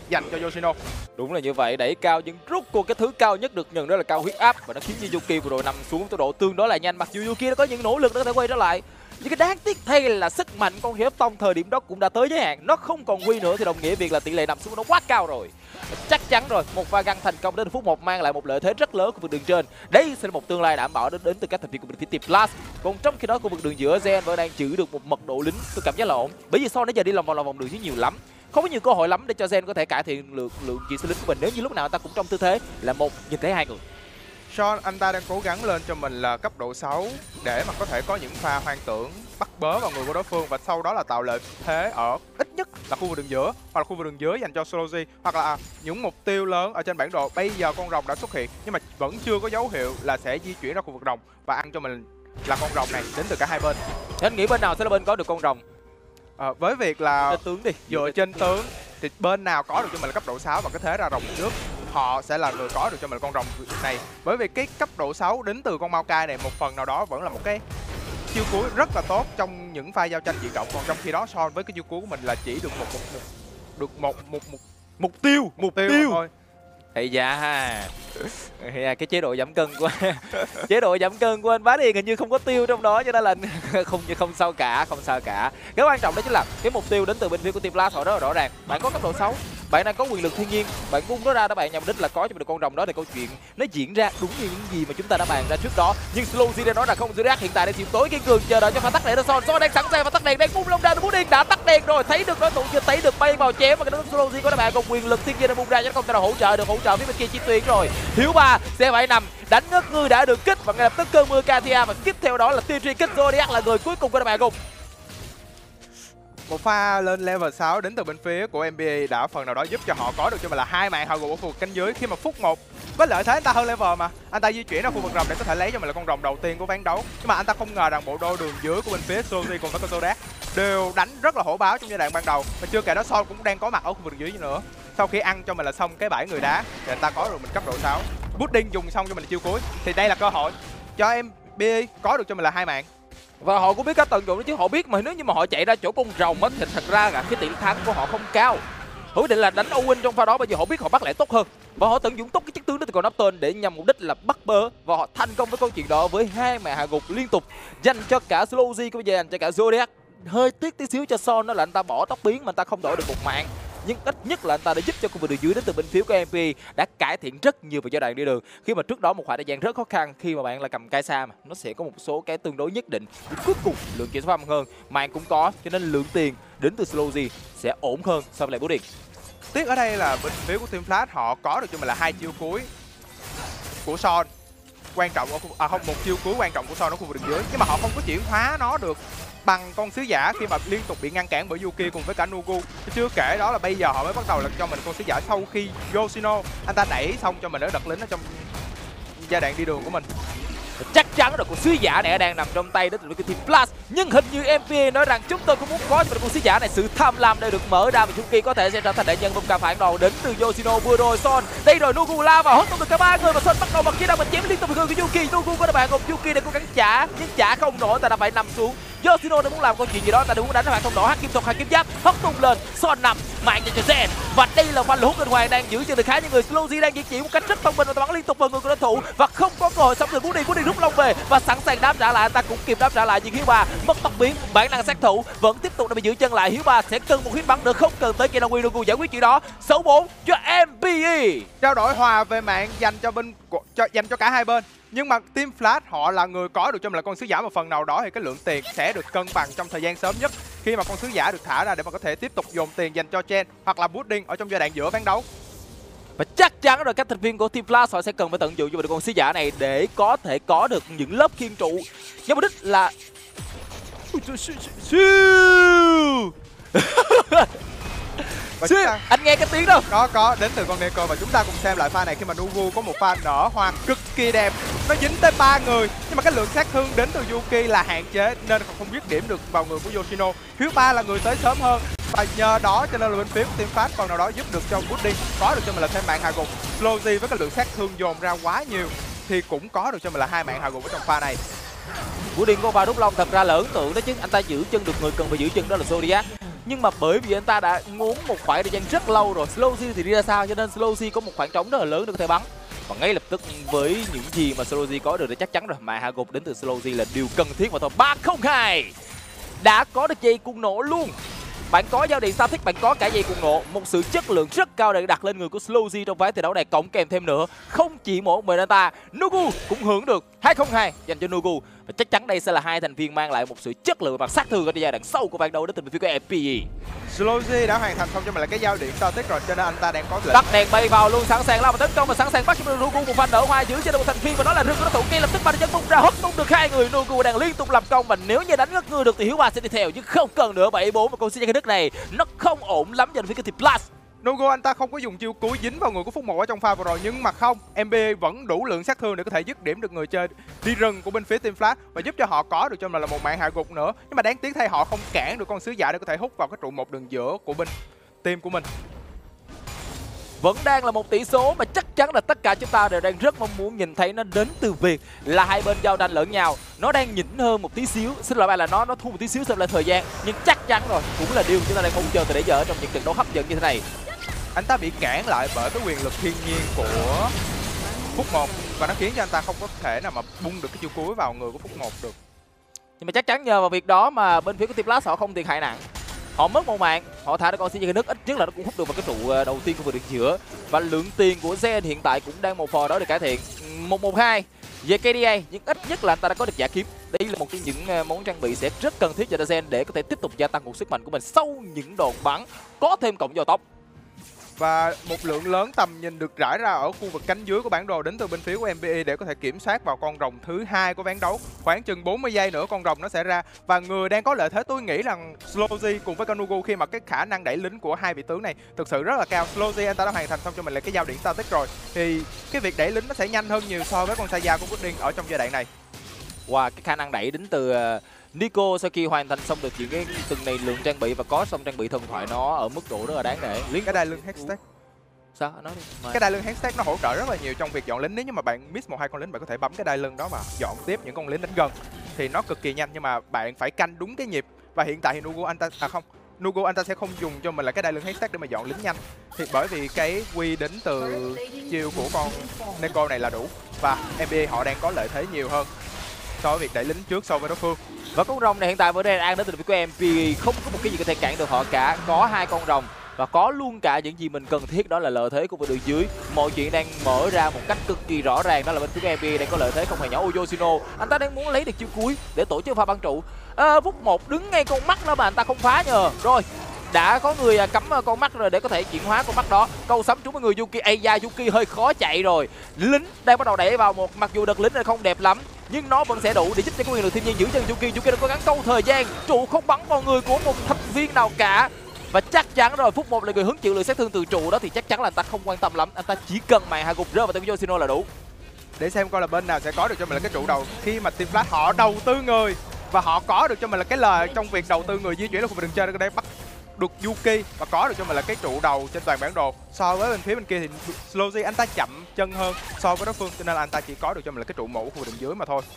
dành cho Yoshino. Đúng là như vậy, đẩy cao nhưng rút cuộc cái thứ cao nhất được nhận đó là cao huyết áp và nó khiến cho Yuki vừa rồi nằm xuống tốc độ tương đối là nhanh. Mặc dù Yuki đã có những nỗ lực để có thể quay trở lại, nhưng cái đáng tiếc thay là sức mạnh con hiếp tông thời điểm đó cũng đã tới giới hạn, nó không còn quy nữa thì đồng nghĩa việc là tỷ lệ nằm xuống nó quá cao rồi. Chắc chắn rồi, một pha găng thành công đến phút một mang lại một lợi thế rất lớn của vực đường trên. Đây sẽ là một tương lai đảm bảo đến, đến từ các thành viên của bên phía team Blast. Còn trong khi đó khu vực đường giữa, Gen vẫn đang giữ được một mật độ lính tôi cảm giác là ổn. Bởi vì sau nãy giờ đi lòng vòng lòng vòng đường chứ nhiều lắm, không có nhiều cơ hội lắm để cho Gen có thể cải thiện lượng lượng chỉ số lính của mình nếu như lúc nào anh ta cũng trong tư thế là một nhìn thấy hai người. Sean anh ta đang cố gắng lên cho mình là cấp độ sáu để mà có thể có những pha hoang tưởng bắt bớ vào người của đối phương và sau đó là tạo lợi thế ở ít nhất là khu vực đường giữa hoặc là khu vực đường dưới dành cho Sology, hoặc là những mục tiêu lớn ở trên bản đồ. Bây giờ con rồng đã xuất hiện nhưng mà vẫn chưa có dấu hiệu là sẽ di chuyển ra khu vực rồng và ăn cho mình là con rồng này đến từ cả hai bên. Anh nghĩ bên nào sẽ là bên có được con rồng? À, với việc là Trên tướng đi, dựa trên tướng thì bên nào có được cho mình là cấp độ sáu và cái thế ra rồng trước, họ sẽ là người có được cho mình con rồng này. Bởi vì cái cấp độ sáu đến từ con Maokai này một phần nào đó vẫn là một cái chiêu cuối rất là tốt trong những pha giao tranh diện rộng, còn trong khi đó Sean với cái chiêu cuối của mình là chỉ được một một, một được một một một mục tiêu mục tiêu, tiêu. thôi. Ây da ha. Cái chế độ giảm cân của chế độ giảm cân của anh Bá Điền hình như không có tiêu trong đó, cho nên là không không sao cả, không sao cả. Cái quan trọng đó chính là cái mục tiêu đến từ bên phía của team Blast họ rất là rõ ràng. Bạn có cấp độ sáu, bạn đang có quyền lực thiên nhiên, bạn bung nó ra đó, bạn nhằm mục đích là có cho mình được con rồng đó thì câu chuyện nó diễn ra đúng như những gì mà chúng ta đã bàn ra trước đó. Nhưng Slowzy đang nói là không, Zodiac hiện tại đang chiều tối kiên cường chờ đợi cho pha tắt đèn. Son Son đang sẵn sàng và tắt đèn, đang bung lông ra, bung điên đã tắt đèn rồi, thấy được đối thủ chưa, thấy được bay vào chém và cái đó Slowzy có các bạn còn quyền lực thiên nhiên đang bung ra chứ không thể nào hỗ trợ được, hỗ trợ phía bên kia chi tuyến rồi. Hiếu ba sẽ phải nằm đánh ngất ngư đã được kích và ngay lập tức cơn mưa Katia và tiếp theo đó là tiêu truy kích. Zodiac là người cuối cùng của các bạn cùng. Một pha lên level sáu đến từ bên phía của en bê a đã phần nào đó giúp cho họ có được cho mình là hai mạng hào gục ở khu vực cánh dưới khi mà phút một với lợi thế anh ta hơn level mà anh ta di chuyển ra khu vực rồng để có thể lấy cho mình là con rồng đầu tiên của ván đấu. Nhưng mà anh ta không ngờ rằng bộ đôi đường dưới của bên phía Soji cùng với con Zodiac đều đánh rất là hổ báo trong giai đoạn ban đầu, và chưa kể đó Son cũng đang có mặt ở khu vực đường dưới nữa. Sau khi ăn cho mình là xong cái bãi người đá thì anh ta có được mình cấp độ sáu. Pudding dùng xong cho mình là chiêu cuối thì đây là cơ hội cho em bê a có được cho mình là hai mạng. Và họ cũng biết cách tận dụng đó chứ, họ biết mà nếu như mà họ chạy ra chỗ con rồng á thì thật ra là cái tỷ lệ thắng của họ không cao. Họ quyết định là đánh Owen trong pha đó, bây giờ họ biết họ bắt lại tốt hơn và họ tận dụng tốt cái chất tướng đó từ con Napton để nhằm mục đích là bắt bớ, và họ thành công với câu chuyện đó với hai mẹ hạ gục liên tục dành cho cả Slowzy cũng như dành cho cả Zodiac. Hơi tiếc tí xíu cho Son đó là anh ta bỏ tóc biến mà anh ta không đổi được một mạng, nhưng ít nhất là anh ta đã giúp cho khu vực đường dưới đến từ bên phía của em pê đã cải thiện rất nhiều về giai đoạn đi đường, khi mà trước đó một khoảng thời gian rất khó khăn khi mà bạn là cầm Kaisa mà nó sẽ có một số cái tương đối nhất định, nhưng cuối cùng lượng kiểm soát hơn, mạng cũng có, cho nên lượng tiền đến từ Slowzy sẽ ổn hơn so với lại Pudding. Tiếc ở đây là bên phía của team Flash họ có được cho mình là hai chiêu cuối của Son quan trọng ở khu, à không một chiêu cuối quan trọng của Son ở khu vực đường dưới, nhưng mà họ không có chuyển hóa nó được bằng con sứ giả khi mà liên tục bị ngăn cản bởi Yuki cùng với cả Nugu. Chưa kể đó là bây giờ họ mới bắt đầu là cho mình con sứ giả sau khi Yoshino anh ta đẩy xong cho mình đỡ đợt lính ở trong giai đoạn đi đường của mình. Chắc chắn rồi, con sứ giả này đang nằm trong tay đến từ cái team Blast, nhưng hình như em pê nói rằng chúng tôi cũng muốn có cho mình con sứ giả này. Sự tham lam đây được mở ra và Yuki có thể sẽ trở thành đại nhân vùng cả phản đồ đến từ Yoshino vừa rồi. Son đây rồi, Nugu la vào hất tung được cả ba người và Son bắt đầu bằng kỹ năng mình chém liên tục người của Yuki. Nugu có bạn, còn Yuki đang cố gắng trả nhưng trả không nổi, ta đã phải nằm xuống. Yoshino đang muốn làm câu chuyện gì đó, ta đang muốn đánh phản không nổi, hắc kim thuật hắc kim giáp hất tung lên. Son nằm mạng cho Zen và đây là pha hút linh hoàng đang giữ cho được khá những người. Slowzy đang di chuyển một cách rất thông minh và bắn liên tục vào người của đối thủ và không có cơ hội sống từ Pudding. Pudding rút lông về và sẵn sàng đáp trả lại, anh ta cũng kịp đáp trả lại, nhưng Hiếu Ba mất tốc biến, bản năng sát thủ vẫn tiếp tục để bị giữ chân lại. Hiếu Ba sẽ cần một huyết bắn nữa, không cần tới Kenawi Nugu giải quyết chuyện đó. Sáu bốn cho em pê e. Trao đổi hòa về mạng dành cho bên cho, dành cho cả hai bên, nhưng mà team Flash họ là người có được cho mình là con sứ giả một phần nào đó thì cái lượng tiền sẽ được cân bằng trong thời gian sớm nhất khi mà con sứ giả được thả ra để mà có thể tiếp tục dồn tiền dành cho Chen hoặc là Pudding ở trong giai đoạn giữa ván đấu. Và chắc chắn rồi các thành viên của team Flash họ sẽ cần phải tận dụng cho mình con sứ giả này để có thể có được những lớp khiên trụ nhằm mục đích là ta... anh nghe cái tiếng đâu? Có có đến từ con Neko, và chúng ta cùng xem lại pha này khi mà Nugu có một pha nở hoa cực kỳ đẹp, nó dính tới ba người nhưng mà cái lượng sát thương đến từ Yuki là hạn chế nên không biết điểm được vào người của Yoshino. Hiếu Ba là người tới sớm hơn và nhờ đó cho nên là bên phía của team Flash phần nào đó giúp được cho Pudding có được cho mình là thêm mạng hạ gục. Slowzy với cái lượng sát thương dồn ra quá nhiều thì cũng có được cho mình là hai mạng hạ gục ở trong pha này. Pudding có pha đúc long thật ra là ấn tượng đó chứ, anh ta giữ chân được người cần phải giữ chân đó là Zodiac. Nhưng mà bởi vì anh ta đã ngốn một khoảng thời gian rất lâu rồi, Slowzy thì đi ra sao, cho nên Slowzy có một khoảng trống rất là lớn để có thể bắn. Và ngay lập tức với những gì mà Slowzy có được thì chắc chắn rồi, mà hạ gục đến từ Slowzy là điều cần thiết mà thôi. Ba không hai đã có được dây cung nổ luôn. Bạn có giao điện static, bạn có cả dây cung nổ, một sự chất lượng rất cao để đặt lên người của Slowzy trong ván thi đấu này. Cộng kèm thêm nữa, không chỉ một mình anh ta, Nugu cũng hưởng được hai không hai dành cho Nugu. Và chắc chắn đây sẽ là hai thành viên mang lại một sự chất lượng và sát thương ở giai đoạn sau của ván đấu đến từ phía của em pê e. Slowzy đã hoàn thành xong cho mình là cái giao điện static rồi, cho nên anh ta đang có lệnh tắt đèn bay vào luôn, sẵn sàng lao vào tấn công và sẵn sàng bắt cho Nugu một pha nở hoa giữ cho được một thành viên, và đó là rừng của đối thủ. Ngay lập tức bắn chân bung ra hất tung được hai người. Nugu đang liên tục lập công, và nếu như đánh ngất ngư được thì Hiếu Ba sẽ đi theo, nhưng không cần nữa. Bảy bốn và con xin cái đức này nó không ổn lắm dành phía cái team Plus. Nugu anh ta không có dùng chiêu cuối dính vào người của Phúc một ở trong pha vừa rồi, nhưng mà không, em bê a vẫn đủ lượng sát thương để có thể dứt điểm được người chơi đi rừng của bên phía team Flash và giúp cho họ có được cho mình là một mạng hạ gục nữa. Nhưng mà đáng tiếc thay họ không cản được con sứ giả để có thể hút vào cái trụ một đường giữa của bên team của mình. Vẫn đang là một tỷ số mà chắc chắn là tất cả chúng ta đều đang rất mong muốn nhìn thấy nó đến từ việc là hai bên giao tranh lẫn nhau. Nó đang nhỉnh hơn một tí xíu, xin lỗi bạn là nó nó thu một tí xíu xem lại thời gian, nhưng chắc chắn rồi, cũng là điều chúng ta đang mong chờ từ nãy giờ trong những trận đấu hấp dẫn như thế này. Anh ta bị cản lại bởi cái quyền lực thiên nhiên của Phúc một và nó khiến cho anh ta không có thể nào mà bung được cái chiêu cuối vào người của Phúc một được. Nhưng mà chắc chắn nhờ vào việc đó mà bên phía của Team Plus họ không thiệt hại nặng. Họ mất một mạng, họ thả được con xê nước, ít nhất là nó cũng hút được vào cái trụ đầu tiên của vực đường giữa. Và lượng tiền của Zen hiện tại cũng đang một phần đó để cải thiện. Một một hai về ca đê a, nhưng ít nhất là anh ta đã có được giả kiếm. Đây là một trong những món trang bị sẽ rất cần thiết cho Zen để có thể tiếp tục gia tăng cuộc sức mạnh của mình sau những đòn bắn, có thêm cộng dò tốc. Và một lượng lớn tầm nhìn được rải ra ở khu vực cánh dưới của bản đồ đến từ bên phía của em pê e để có thể kiểm soát vào con rồng thứ hai của ván đấu. Khoảng chừng bốn mươi giây nữa con rồng nó sẽ ra, và người đang có lợi thế tôi nghĩ là Slowzy cùng với Nugu, khi mà cái khả năng đẩy lính của hai vị tướng này thực sự rất là cao. Slowzy anh ta đã hoàn thành xong cho mình là cái giao điện static rồi, thì cái việc đẩy lính nó sẽ nhanh hơn nhiều so với con Saya của Pudding ở trong giai đoạn này. Wow, cái khả năng đẩy đến từ Nico sau khi hoàn thành xong được những cái từng này lượng trang bị và có xong trang bị thần thoại nó ở mức độ rất là đáng nể. Cái đai lưng hashtag sao nói đi mà. Cái đai lưng hashtag nó hỗ trợ rất là nhiều trong việc dọn lính. Nếu như mà bạn miss một hai con lính, bạn có thể bấm cái đai lưng đó mà dọn tiếp những con lính đánh gần thì nó cực kỳ nhanh, nhưng mà bạn phải canh đúng cái nhịp. Và hiện tại thì Nugu anh ta à không Nugu anh ta sẽ không dùng cho mình là cái đai lưng hashtag để mà dọn lính nhanh, thì bởi vì cái quy đến từ chiêu của con Neko này là đủ, và en bê a họ đang có lợi thế nhiều hơn so với việc đẩy lính trước so với đối phương. Và con rồng này hiện tại vẫn đang ăn đến từ phía của em pê e, không có một cái gì có thể cản được họ cả. Có hai con rồng và có luôn cả những gì mình cần thiết, đó là lợi thế của bên đường dưới. Mọi chuyện đang mở ra một cách cực kỳ rõ ràng, đó là bên phía của em pê e đang có lợi thế không hề nhỏ. Yoshino anh ta đang muốn lấy được chiêu cuối để tổ chức pha băng trụ. À, Phúc một đứng ngay con mắt đó mà anh ta không phá nhờ. Rồi đã có người cắm con mắt rồi để có thể chuyển hóa con mắt đó. Câu sắm trúng với người Yuki. Aya Yuki hơi khó chạy rồi. Lính đang bắt đầu đẩy vào một, mặc dù đợt lính này không đẹp lắm nhưng nó vẫn sẽ đủ để giúp cho cái quyền lực thiên nhiên giữ chân Yuki. Yuki đã cố gắng câu thời gian, trụ không bắn vào người của một thành viên nào cả. Và chắc chắn rồi, Phúc một là người hứng chịu lượng sát thương từ trụ đó thì chắc chắn là anh ta không quan tâm lắm, anh ta chỉ cần màn hạ gục rơi vào tay của Yoshino là đủ. Để xem coi là bên nào sẽ có được cho mình là cái trụ đầu, khi mà Team Flash họ đầu tư người và họ có được cho mình là cái lời trong việc đầu tư người di chuyển lên khu vực đường chơi để bắt được Yuki và có được cho mình là cái trụ đầu trên toàn bản đồ. So với bên phía bên kia thì Slowzy anh ta chậm chân hơn so với đối phương, cho nên là anh ta chỉ có được cho mình là cái trụ mũ của khu vực đường dưới mà thôi.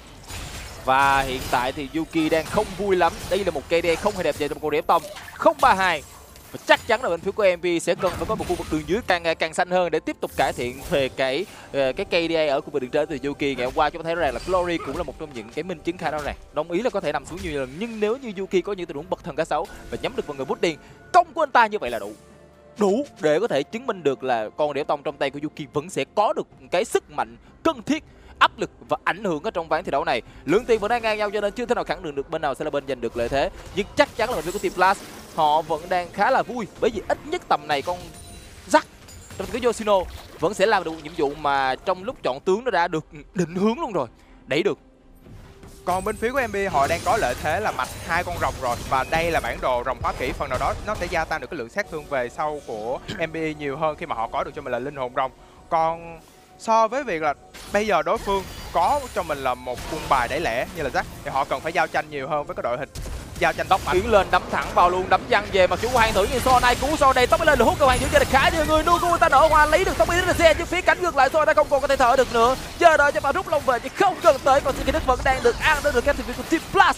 Và hiện tại thì Yuki đang không vui lắm. Đây là một ca đê không hề đẹp về một con đĩa tông không ba hai. Và chắc chắn là bên phía của em pê sẽ cần phải có một khu vực đường dưới càng ngày càng xanh hơn để tiếp tục cải thiện về cái cái ca đê ở khu vực đường trên từ Yuki. Ngày hôm qua chúng ta thấy rõ ràng là Glory cũng là một trong những cái minh chứng khả năng này. Đồng ý là có thể nằm xuống nhiều lần, nhưng nếu như Yuki có những tình huống bật thần cá sấu và nhắm được vào người Pudding, công của anh ta như vậy là đủ. Đủ để có thể chứng minh được là con đĩa tông trong tay của Yuki vẫn sẽ có được cái sức mạnh cần thiết, áp lực và ảnh hưởng ở trong ván thi đấu này. Lượng tiền vẫn đang ngang nhau cho nên chưa thể nào khẳng định được bên nào sẽ là bên giành được lợi thế. Nhưng chắc chắn là bên phía của Team Plus họ vẫn đang khá là vui, bởi vì ít nhất tầm này con Zack trong cái Yoshino vẫn sẽ làm được một nhiệm vụ mà trong lúc chọn tướng nó đã được định hướng luôn rồi, đẩy được. Còn bên phía của em bê họ đang có lợi thế là mạch hai con rồng rồi, và đây là bản đồ rồng hóa kỹ, phần nào đó nó sẽ gia tăng được cái lượng sát thương về sau của em bê nhiều hơn khi mà họ có được cho mình là linh hồn rồng. Còn so với việc là bây giờ đối phương có cho mình là một quân bài đẩy lẻ như là Zack thì họ cần phải giao tranh nhiều hơn với cái đội hình giao tranh tốc mạnh. Tiến lên đấm thẳng vào luôn, đấm văng về mặt chủ của Hoàng thử như So này cú So đây tốc lên được hút cơ Hoàng giữ cho được khá nhiều người. Nugu ta nở hoa lấy được tốc biến đến xe, nhưng phía cánh ngược lại So ta không còn có thể thở được nữa. Chờ đợi cho bà rút lông về chứ không cần tới, còn cái đức vẫn đang được ăn đến được các thành viên của Team Plus.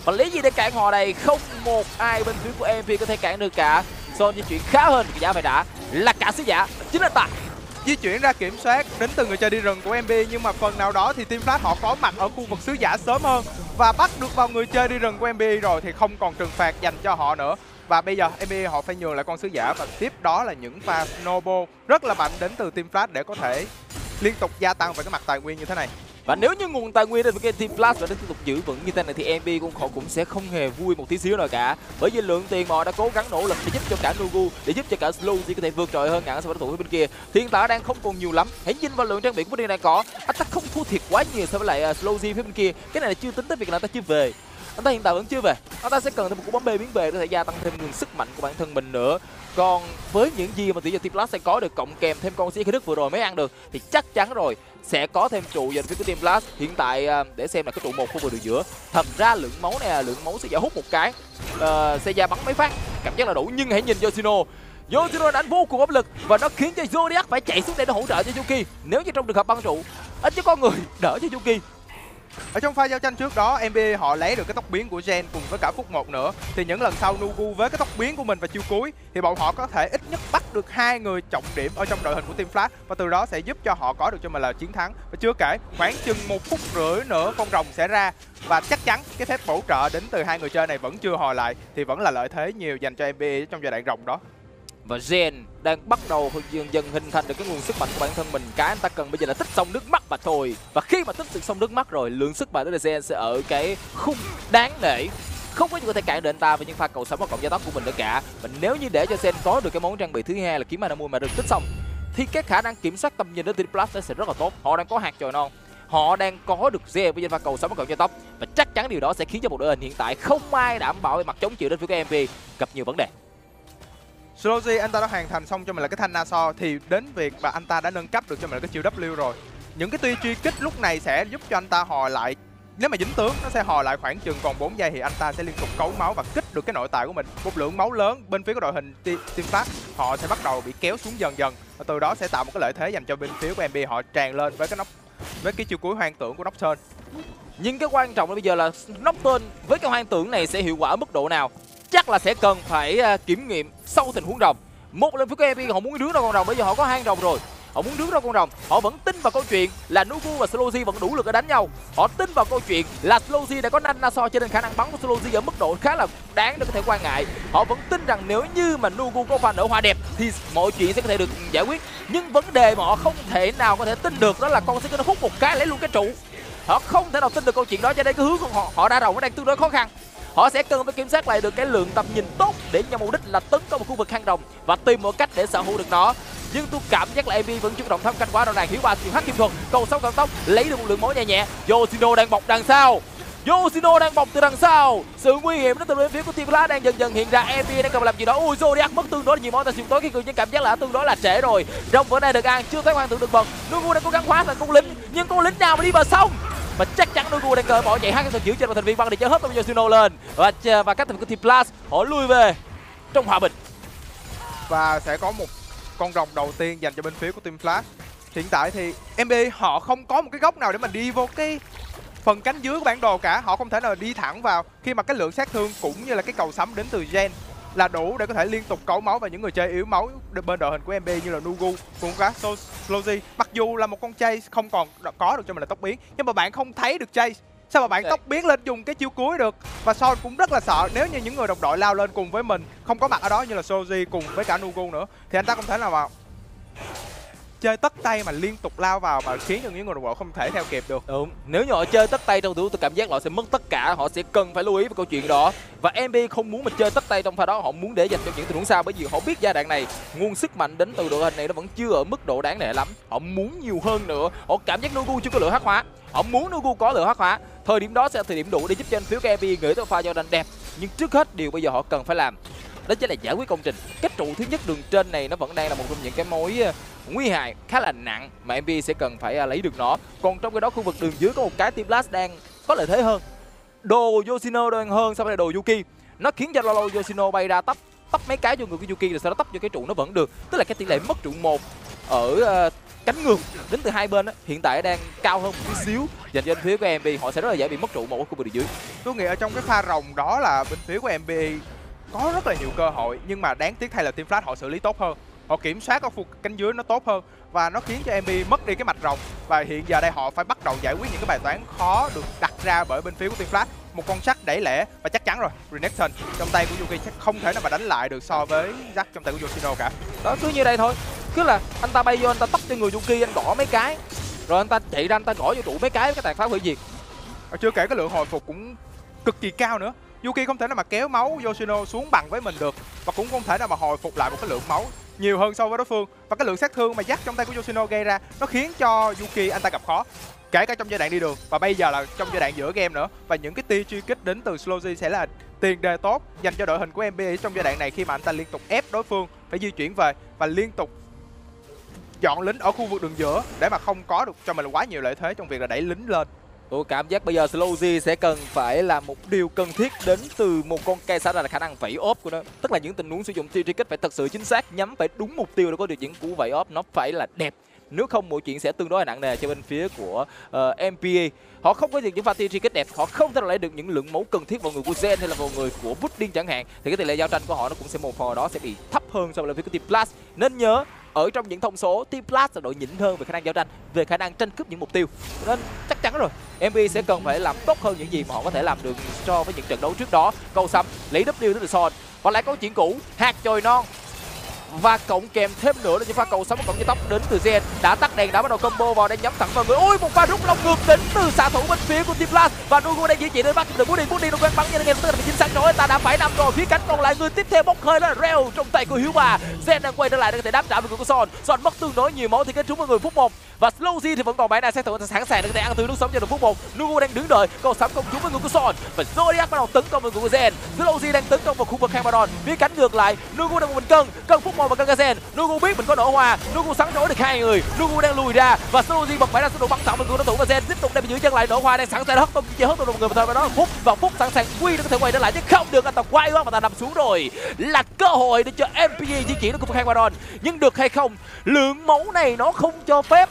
Và lý gì để cản họ đây? Không một ai bên phía của em pê có thể cản được cả. Son di chuyển khá hơn, cái giá phải trả là cả sứ giả chính là ta. Di chuyển ra kiểm soát đến từ người chơi đi rừng của em bê, nhưng mà phần nào đó thì Team Flash họ có mặt ở khu vực sứ giả sớm hơn và bắt được vào người chơi đi rừng của em bê rồi thì không còn trừng phạt dành cho họ nữa. Và bây giờ em bê họ phải nhường lại con sứ giả và tiếp đó là những pha snowball rất là mạnh đến từ Team Flash để có thể liên tục gia tăng về cái mặt tài nguyên như thế này. Và nếu như nguồn tài nguyên đến với cái Team Flash và nó tiếp tục giữ vững như thế này thì em pê cũng họ cũng sẽ không hề vui một tí xíu nào cả. Bởi vì lượng tiền mà họ đã cố gắng nỗ lực để giúp cho cả Nugu, để giúp cho cả Slowzy có thể vượt trội hơn ngã so với đối thủ bên kia. Hiện tại đang không còn nhiều lắm. Hãy nhìn vào lượng trang bị của bên này có, anh ta không thua thiệt quá nhiều so với lại uh, Slowzy phía bên kia. Cái này là chưa tính tới việc là anh ta chưa về. Anh ta hiện tại vẫn chưa về. Anh ta sẽ cần thêm một cú bấm bê biến về để có thể gia tăng thêm nguồn sức mạnh của bản thân mình nữa. Còn với những gì mà tỷ giờ Team Flash sẽ có được cộng kèm thêm con sĩ khí đức vừa rồi mới ăn được thì chắc chắn rồi sẽ có thêm trụ dành phía của Team Flash. Hiện tại để xem là cái trụ một khu vực đường giữa. Thật ra lượng máu này là lượng máu sẽ giả hút một cái. Uh, Seiya bắn mấy phát cảm giác là đủ, nhưng hãy nhìn Yoshino. Yoshino đánh vô cùng áp lực và nó khiến cho Zodiac phải chạy xuống đây để hỗ trợ cho Yuki. Nếu như trong trường hợp băng trụ, ít nhất có người đỡ cho Yuki. Ở trong pha giao tranh trước đó, em bê họ lấy được cái tốc biến của Gen cùng với cả phút một nữa. Thì những lần sau Nugu với cái tốc biến của mình và chiêu cuối thì bọn họ có thể ít nhất bắt được hai người trọng điểm ở trong đội hình của Team Flash và từ đó sẽ giúp cho họ có được cho mình là chiến thắng. Và chưa kể khoảng chừng một phút rưỡi nữa con rồng sẽ ra và chắc chắn cái phép bổ trợ đến từ hai người chơi này vẫn chưa hồi lại thì vẫn là lợi thế nhiều dành cho em bê trong giai đoạn rồng đó. Và Gen đang bắt đầu dần dần hình thành được cái nguồn sức mạnh của bản thân mình. Cái anh ta cần bây giờ là tích sông nước mắt mà thôi. Và khi mà tích được sông nước mắt rồi, lượng sức mạnh của Gen sẽ ở cái khung đáng nể. Không có gì có thể cản được anh ta với những pha cầu sống và cộng gia tốc của mình nữa cả. Và nếu như để cho Gen có được cái món trang bị thứ hai là kiếm mana mua mà được tích xong thì cái khả năng kiểm soát tầm nhìn đến Team Flash sẽ rất là tốt. Họ đang có hạt chồi non, họ đang có được Gen với những pha cầu sống và cộng gia tốc và chắc chắn điều đó sẽ khiến cho một đội hình hiện tại không ai đảm bảo về mặt chống chịu đến phía của em pê gặp nhiều vấn đề. Slowzy anh ta đã hoàn thành xong cho mình là cái thanh Naso thì đến việc mà anh ta đã nâng cấp được cho mình là cái chiêu W rồi. Những cái tia truy kích lúc này sẽ giúp cho anh ta hồi lại, nếu mà dính tướng nó sẽ hồi lại khoảng chừng còn bốn giây thì anh ta sẽ liên tục cấu máu và kích được cái nội tại của mình. Một lượng máu lớn bên phía của đội hình Team Flash họ sẽ bắt đầu bị kéo xuống dần dần và từ đó sẽ tạo một cái lợi thế dành cho bên phía của em bê họ tràn lên với cái nóc với cái chiêu cuối hoang tưởng của Nocturne. Nhưng cái quan trọng là bây giờ là Nocturne với cái hoang tưởng này sẽ hiệu quả ở mức độ nào? Chắc là sẽ cần phải uh, kiểm nghiệm sau tình huống rồng. Một lần phía của em pê họ muốn rước ra con rồng, bây giờ họ có hang rồng rồi. Họ muốn rước ra con rồng, họ vẫn tin vào câu chuyện là Nugu và Slowzy vẫn đủ lực để đánh nhau. Họ tin vào câu chuyện là Slowzy đã có nanh Naso cho nên khả năng bắn của Slowzy ở mức độ khá là đáng để có thể quan ngại. Họ vẫn tin rằng nếu như mà Nugu có pha nở hoa đẹp thì mọi chuyện sẽ có thể được giải quyết. Nhưng vấn đề mà họ không thể nào có thể tin được đó là con sẽ nó hút một cái lấy luôn cái trụ. Họ không thể nào tin được câu chuyện đó, cho nên cái hướng của họ họ ra rồng nó đang tương đối khó khăn. Họ sẽ cần phải kiểm soát lại được cái lượng tầm nhìn tốt để nhằm mục đích là tấn công một khu vực hang rồng và tìm một cách để sở hữu được nó. Nhưng tôi cảm giác là em pê vẫn chủ động thăm canh quá rõ ràng. Hiếu ba hắc kim thuật cầu sóng cộng tốc lấy được một lượng máu nhẹ nhẹ. Yoshino đang bọc đằng sau, Yoshino đang bọc từ đằng sau. Sự nguy hiểm đến từ bên phía của Team Flash đang dần dần hiện ra. em pê đang cần làm gì đó. Ui, Zodiac mất tương đối nhiều máu tại xuyên tối, cái người nhưng cảm giác là tương đối là trễ rồi. Rồng vẫn đang được ăn, chưa thấy hoàn tượng được bật. Nugu đang cố gắng khóa thành con lính, nhưng con lính nào mà đi bờ sông? Và chắc chắn Nugu đang cờ bỏ chạy hắc kim thuật giữ trên một thành viên băng để chở hết của Yoshino lên và và các thành viên của Team Flash họ lui về trong hòa bình. Và sẽ có một con rồng đầu tiên dành cho bên phía của Team Flash. Hiện tại thì em bê họ không có một cái góc nào để mà đi vô cái phần cánh dưới của bản đồ cả. Họ không thể nào đi thẳng vào khi mà cái lượng sát thương cũng như là cái cầu sấm đến từ Gen là đủ để có thể liên tục cấu máu và những người chơi yếu máu bên đội hình của em bê như là Nugu cùng cả Slowzy. Mặc dù là một con Chase không còn có được cho mình là tốc biến, nhưng mà bạn không thấy được Chase. Sao mà bạn tốc biến lên dùng cái chiêu cuối được? Và Son cũng rất là sợ nếu như những người đồng đội lao lên cùng với mình không có mặt ở đó như là Slowzy cùng với cả Nugu nữa thì anh ta không thể nào mà chơi tất tay mà liên tục lao vào mà khiến cho những người đồng đội không thể theo kịp được. Đúng, nếu như họ chơi tất tay trong thủ tôi cảm giác họ sẽ mất tất cả, họ sẽ cần phải lưu ý về câu chuyện đó. Và em bê không muốn mình chơi tất tay trong pha đó, họ muốn để dành cho những tình huống sau, bởi vì họ biết giai đoạn này nguồn sức mạnh đến từ đội hình này nó vẫn chưa ở mức độ đáng nể lắm. Họ muốn nhiều hơn nữa, họ cảm giác Nugu chưa có lượng hắc hóa, họ muốn Nugu có lượng hắc hóa. Thời điểm đó sẽ là thời điểm đủ để giúp cho anh phiếu của em bê nghĩ tới pha giao tranh đẹp. Nhưng trước hết điều bây giờ họ cần phải làm đó chính là giải quyết công trình. Cái trụ thứ nhất đường trên này nó vẫn đang là một trong những cái mối nguy hại khá là nặng mà em pê sẽ cần phải lấy được nó. Còn trong cái đó khu vực đường dưới có một cái Team Flash đang có lợi thế hơn, đồ Yoshino đang hơn so với đồ Yuki. Nó khiến cho lâu lâu Yoshino bay ra tấp tấp mấy cái cho người của Yuki rồi sau đó tấp cho cái trụ nó vẫn được. Tức là cái tỷ lệ mất trụ một ở uh, cánh ngược đến từ hai bên á, hiện tại đang cao hơn một chút xíu dành cho bên phía của em bê. Họ sẽ rất là dễ bị mất trụ một ở khu vực dưới. Tôi nghĩ ở trong cái pha rồng đó là bên phía của em bê có rất là nhiều cơ hội, nhưng mà đáng tiếc thay là Team Flash họ xử lý tốt hơn, họ kiểm soát ở khu cánh dưới nó tốt hơn và nó khiến cho em bê mất đi cái mạch rồng. Và hiện giờ đây họ phải bắt đầu giải quyết những cái bài toán khó được đặt ra bởi bên phía của Team Flash. Một con sắt đẩy lẻ và chắc chắn rồi, Renection trong tay của Yuki chắc không thể nào mà đánh lại được so với Jack trong tay của Yoshino cả. Đó, cứ như đây thôi, cứ là anh ta bay vô, anh ta tấp cho người Yuki, anh gõ mấy cái rồi anh ta chạy ra, anh ta gõ vô trụ mấy cái, cái tàn phá hủy diệt. Và chưa kể cái lượng hồi phục cũng cực kỳ cao nữa. Yuki không thể nào mà kéo máu Yoshino xuống bằng với mình được, và cũng không thể nào mà hồi phục lại một cái lượng máu nhiều hơn so với đối phương. Và cái lượng sát thương mà Jack trong tay của Yoshino gây ra nó khiến cho Yuki anh ta gặp khó, kể cả trong giai đoạn đi đường và bây giờ là trong giai đoạn giữa game nữa. Và những cái tia truy kích đến từ Slowzy sẽ là tiền đề tốt dành cho đội hình của em bê trong giai đoạn này, khi mà anh ta liên tục ép đối phương phải di chuyển về và liên tục chọn lính ở khu vực đường giữa để mà không có được cho mình quá nhiều lợi thế trong việc là đẩy lính lên. Tôi cảm giác bây giờ Slowzy sẽ cần phải làm một điều cần thiết đến từ một con cây xả ra là khả năng vẩy ốp của nó. Tức là những tình huống sử dụng tia truy kích phải thật sự chính xác, nhắm phải đúng mục tiêu để có được những cú vẩy ốp nó phải là đẹp. Nếu không mọi chuyện sẽ tương đối là nặng nề cho bên phía của uh, em pê a. Họ không có được những pha tia truy kích đẹp, họ không thể lấy được những lượng máu cần thiết vào người của Zen hay là vào người của Pudding chẳng hạn, thì cái tỷ lệ giao tranh của họ nó cũng sẽ một phần đó sẽ bị thấp hơn so với phía của Team Blast. Nên nhớ ở trong những thông số, Team Blast là đội nhỉnh hơn về khả năng giao tranh, về khả năng tranh cướp những mục tiêu. Nên chắc chắn rồi, em pê a sẽ cần phải làm tốt hơn những gì mà họ có thể làm được so với những trận đấu trước đó. Câu sắm lấy W từ Son và lại câu chuyện cũ hạt chồi non, và cộng kèm thêm nữa là những pha cầu sóng cộng với tóc đến từ Zen đã tắt đèn, đã bắt đầu combo vào, đang nhắm thẳng vào người. Ôi, một pha rút lông ngược đến từ xạ thủ bên phía của Team Blast và Nugu đang di chuyển đến bắt được Pudding. Pudding nó quen bắn như nghe tức là chính xác rồi, ta đã phải nằm rồi. Phía cánh còn lại người tiếp theo bốc hơi đó là Reo trong tay của Hiếu Bà. Zen đang quay trở lại để có thể đáp trả với người của Son. Son mất tương đối nhiều máu thì kết trúng vào người phút một, và Slowzy thì vẫn còn bảy đài sát thủ sẵn sàng để có thể ăn tươi nước sống cho được phút một. Nugu đang đứng đợi cầu sắm công trúng với người của Son và Zodiac bắt đầu tấn công với người của Zen. Slowzy đang tấn công vào khu vực Hammeron. Phía cánh ngược lại Nugu đang một mình cân cân phút một và cân Zen. Nugu biết mình có nổ hoa, Nugu sẵn rối được hai người, Nugu đang lùi ra và Slowzy bật bảy ra số độ bắn thẳng vào người đối thủ và Zen tiếp tục đang bị giữ chân lại. Nổ hoa đang sẵn sàng hất tung chỉ hất tung một người mà thôi, và đó là Phúc, và Phúc sẵn sàng quy để có thể quay trở lại nhưng không được, anh ta quay quá mà ta nằm xuống rồi. Là cơ hội để cho em pê a di chuyển đến khu vực Hammeron, nhưng được hay không, lượng máu này nó không cho phép.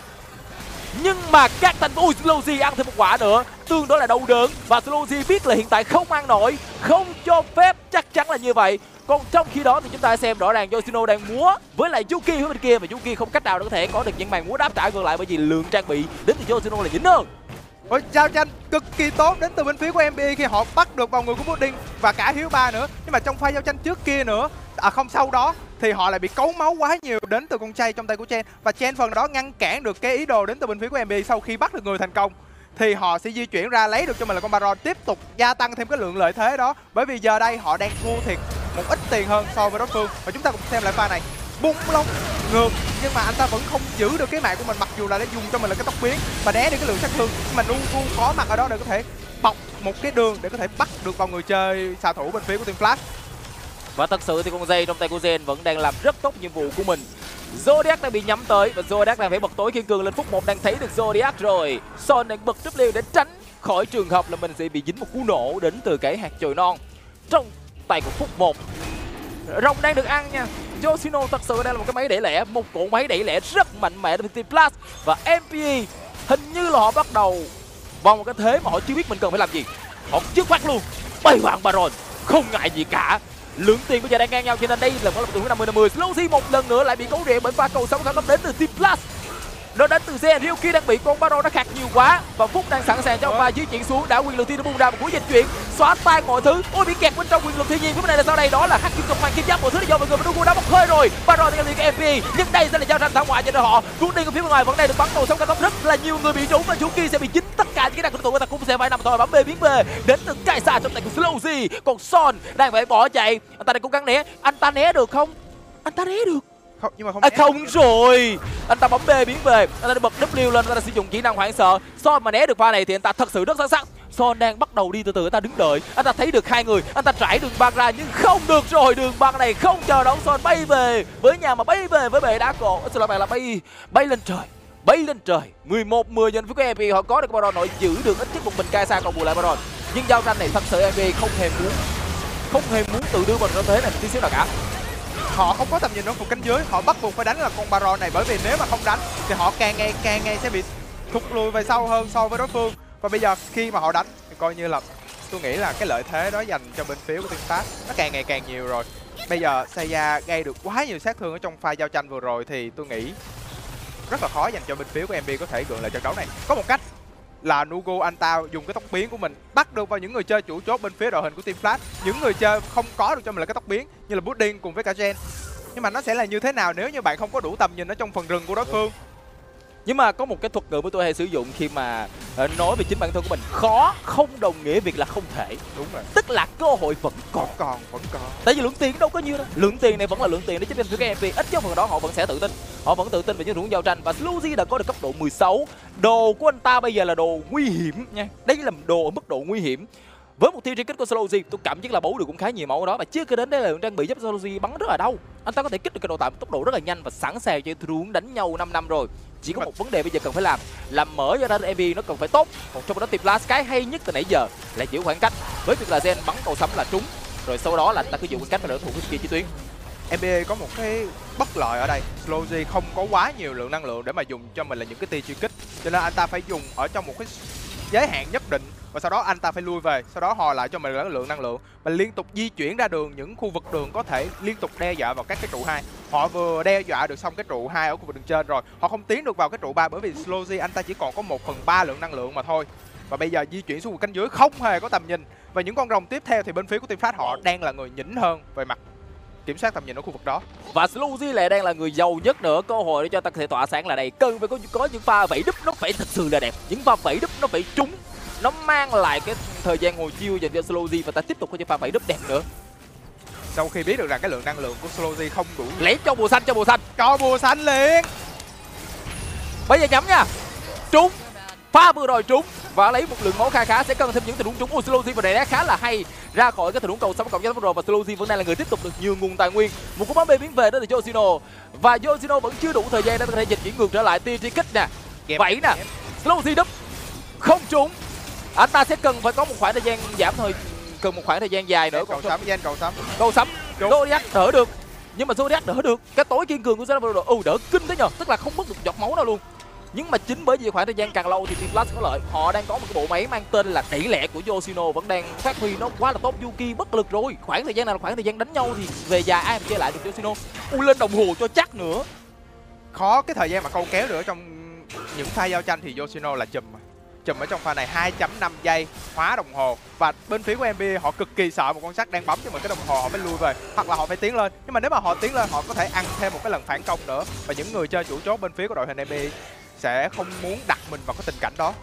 Nhưng mà các thành ui Slowzy ăn thêm một quả nữa tương đối là đau đớn, và Slowzy biết là hiện tại không ăn nổi, không cho phép, chắc chắn là như vậy. Còn trong khi đó thì chúng ta xem rõ ràng Yoshino đang múa với lại Yuki ở bên kia, và Yuki không cách nào để có thể có được những màn múa đáp trả ngược lại, bởi vì lượng trang bị đến từ Yoshino là nhỉnh hơn. Ôi, giao tranh cực kỳ tốt đến từ bên phía của em pê a khi họ bắt được vào người của Pudding và cả Hiếu Ba nữa. Nhưng mà trong pha giao tranh trước kia nữa, à không sau đó thì họ lại bị cấu máu quá nhiều đến từ con trai trong tay của Chen, và Chen phần đó ngăn cản được cái ý đồ đến từ bên phía của em pê a. Sau khi bắt được người thành công thì họ sẽ di chuyển ra lấy được cho mình là con Baron, tiếp tục gia tăng thêm cái lượng lợi thế đó, bởi vì giờ đây họ đang thua thiệt một ít tiền hơn so với đối phương. Và chúng ta cùng xem lại pha này, bung lông ngược nhưng mà anh ta vẫn không giữ được cái mạng của mình, mặc dù là đã dùng cho mình là cái tốc biến và né đi cái lượng sát thương, nhưng mà Nugu có mặt ở đó để có thể bọc một cái đường để có thể bắt được vào người chơi xạ thủ bên phía của Team Flash. Và thật sự thì con dây trong tay của Zen vẫn đang làm rất tốt nhiệm vụ của mình. Zodiac đang bị nhắm tới và Zodiac đang phải bật tối kiên cường lên phút một, đang thấy được Zodiac rồi. Son đang bật W để tránh khỏi trường hợp là mình sẽ bị dính một cú nổ đến từ cái hạt chồi non trong tay của phút một. Rồng đang được ăn nha. Yoshino thật sự đang là một cái máy đẩy lẻ, một cỗ máy đẩy lẻ rất mạnh mẽ từ Team Blast, và em pê a hình như là họ bắt đầu vào một cái thế mà họ chưa biết mình cần phải làm gì. Họ trước phát luôn bay hoàng Baron, không ngại gì cả. Lượng tiền bây giờ đang ngang nhau cho nên đây là một tình huống năm mươi năm mươi. Slowzy một lần nữa lại bị cấu rìa bởi pha cầu sóng khẩn cấp đến từ Team Blast. Nó đến từ Zen, Ryuki đang bị con Baron nó khạc nhiều quá và Phúc đang sẵn sàng cho ông pha di chuyển xuống, đã quyền lực thiên nó bung ra một cú dịch chuyển xóa tan mọi thứ. Ôi, bị kẹt bên trong quyền lực thiên nhiên. Cái này là sau đây đó là hắc kim cục hoàng kim giáp, mọi thứ là do mọi người Nugu đã bốc hơi rồi. Baron đang liên cái em pê a, nhưng đây sẽ là giao tranh thảm họa cho đội họ. Cuốn đi ở phía bên ngoài vẫn đang được bắn cầu sóng cao tốc, rất là nhiều người bị trúng và Yuki sẽ bị dính tất cả những cái đặc của tụi người ta cũng sẽ phải nằm thôi. Bấm B biến B đến từ cai xa trong tay của Slowzy. Còn Son đang phải bỏ chạy, anh ta đang cố gắng né. Anh ta né được không? Anh ta né được. Không, nhưng mà không, à, không rồi, anh ta bấm B biến về, anh ta đã bật W lên, anh ta sử dụng kỹ năng hoảng sợ. Son mà né được pha này thì anh ta thật sự rất xuất sắc. Son đang bắt đầu đi từ từ, anh ta đứng đợi, anh ta thấy được hai người, anh ta trải đường băng ra nhưng không được rồi, đường băng này không chờ đón Son bay về với nhà mà bay về với bệ đá cồn. Xin lỗi bạn, là bay bay lên trời, bay lên trời. mười một mười nhân phía của em pê họ có được Baron, họ giữ được ít nhất một mình cai xa còn bù lại Baron. Nhưng giao tranh này thật sự em pê không hề muốn không hề muốn tự đưa mình ra thế này tí xíu nào cả. họ không có tầm nhìn ở vùng cánh dưới, họ bắt buộc phải đánh là con Baron này, bởi vì nếu mà không đánh thì họ càng ngày càng ngày sẽ bị thụt lùi về sau hơn so với đối phương. Và bây giờ khi mà họ đánh thì coi như là tôi nghĩ là cái lợi thế đó dành cho bên phía của Teamstar nó càng ngày càng nhiều rồi. Bây giờ Seiya gây được quá nhiều sát thương ở trong pha giao tranh vừa rồi thì tôi nghĩ rất là khó dành cho bên phía của em bê có thể gượng lại trận đấu này. Có một cách là Nugu anh ta dùng cái tốc biến của mình bắt được vào những người chơi chủ chốt bên phía đội hình của Team Flash, những người chơi không có được cho mình là cái tốc biến như là Pudding cùng với cả Gen. Nhưng mà nó sẽ là như thế nào nếu như bạn không có đủ tầm nhìn ở trong phần rừng của đối phương? Nhưng mà có một cái thuật ngữ mà tôi hay sử dụng khi mà uh, nói về chính bản thân của mình, khó không đồng nghĩa việc là không thể. Đúng rồi. Tức là cơ hội vẫn còn, vẫn còn, vẫn còn. Tại vì lượng tiền đâu có nhiêu đâu. Lượng tiền này vẫn là lượng tiền để chấp nhận với em vê. Ít nhất phần đó họ vẫn sẽ tự tin. Họ vẫn tự tin về những thủ giao tranh và Slowzy đã có được cấp độ mười sáu. Đồ của anh ta bây giờ là đồ nguy hiểm nha. Đây là đồ ở mức độ nguy hiểm. Với một tiêu tri kích của Slowzy, tôi cảm giác là bấu được cũng khá nhiều máu ở đó và chưa kể đến đây là lượng trang bị giúp Slowzy bắn rất là đau. Anh ta có thể kích được cái độ tạm tốc độ rất là nhanh và sẵn sàng cho thủ hướng đánh nhau năm năm rồi. Chỉ có một vấn đề bây giờ cần phải làm là mở cho ra em vê nó cần phải tốt. Còn trong đó Team Flash cái hay nhất từ nãy giờ là giữ khoảng cách với việc là Gen bắn cầu sấm là trúng, rồi sau đó là anh ta cứ giữ khoảng cách và đỡ thủ cái kia chi tuyến. en bê a có một cái bất lợi ở đây, Slowzy không có quá nhiều lượng năng lượng để mà dùng cho mình là những cái tia truy kích, cho nên anh ta phải dùng ở trong một cái giới hạn nhất định và sau đó anh ta phải lui về, sau đó hồi lại cho mình là lượng năng lượng và liên tục di chuyển ra đường, những khu vực đường có thể liên tục đe dọa vào các cái trụ hai. Họ vừa đe dọa được xong cái trụ hai ở khu vực đường trên rồi, họ không tiến được vào cái trụ ba bởi vì Slowzy anh ta chỉ còn có một phần ba lượng năng lượng mà thôi. Và bây giờ di chuyển xuống cánh dưới không hề có tầm nhìn, và những con rồng tiếp theo thì bên phía của Team Flash họ đang là người nhỉnh hơn về mặt kiểm soát tầm nhìn ở khu vực đó. Và Slowzy lại đang là người giàu nhất nữa, cơ hội để cho ta có thể tỏa sáng là đây. Cần phải có có những pha vẫy đúp nó phải thật sự là đẹp, những pha vẫy đúp nó phải trúng, nó mang lại cái thời gian ngồi chiêu dành cho Slowzy và ta tiếp tục có những pha vẫy đúp đẹp nữa. Sau khi biết được rằng cái lượng năng lượng của Slowzy không đủ, lấy cho bùa xanh, cho bùa xanh, cho bùa xanh liền. Bây giờ nhắm nha, trúng, pha vừa rồi trúng và lấy một lượng máu khá khá, sẽ cần thêm những tình huống trúng. Ôi, Slowzy và đá khá là hay ra khỏi cái tình huống cầu sấm cộng với rồi và Slowzy vẫn đang là người tiếp tục được nhiều nguồn tài nguyên. Một cú bóng bê biến về đó từ Yoshino và Yoshino vẫn chưa đủ thời gian để có thể dịch chuyển ngược trở lại tia tri kích nè, vậy nè. Slowzy đúp không trúng, anh ta sẽ cần phải có một khoảng thời gian giảm thôi, cần một khoảng thời gian dài nữa. Cầu sấm, Gen cầu sấm, cầu sấm, Zodiac đỡ được, nhưng mà Zodiac đỡ được. Cái tối kiên cường của Zodiac, ừ, đỡ kinh thế nhờ, tức là không mất được giọt máu nào luôn. Nhưng mà chính bởi vì khoảng thời gian càng lâu thì Team Flash có lợi. Họ đang có một cái bộ máy mang tên là đẩy lẹ của Yoshino vẫn đang phát huy nó quá là tốt. Yuki bất lực rồi. Khoảng thời gian nào là khoảng thời gian đánh nhau thì về dài ai mà chơi lại được Yoshino. U lên đồng hồ cho chắc nữa. Khó cái thời gian mà câu kéo được trong những pha giao tranh thì Yoshino là chùm. Chùm ở trong pha này hai chấm năm giây hóa đồng hồ. Và bên phía của em bê họ cực kỳ sợ một con sắt đang bấm cho mình cái đồng hồ, họ phải lui về hoặc là họ phải tiến lên. Nhưng mà nếu mà họ tiến lên họ có thể ăn thêm một cái lần phản công nữa. Và những người chơi chủ chốt bên phía của đội hình em bê sẽ không muốn đặt mình vào cái tình cảnh đó.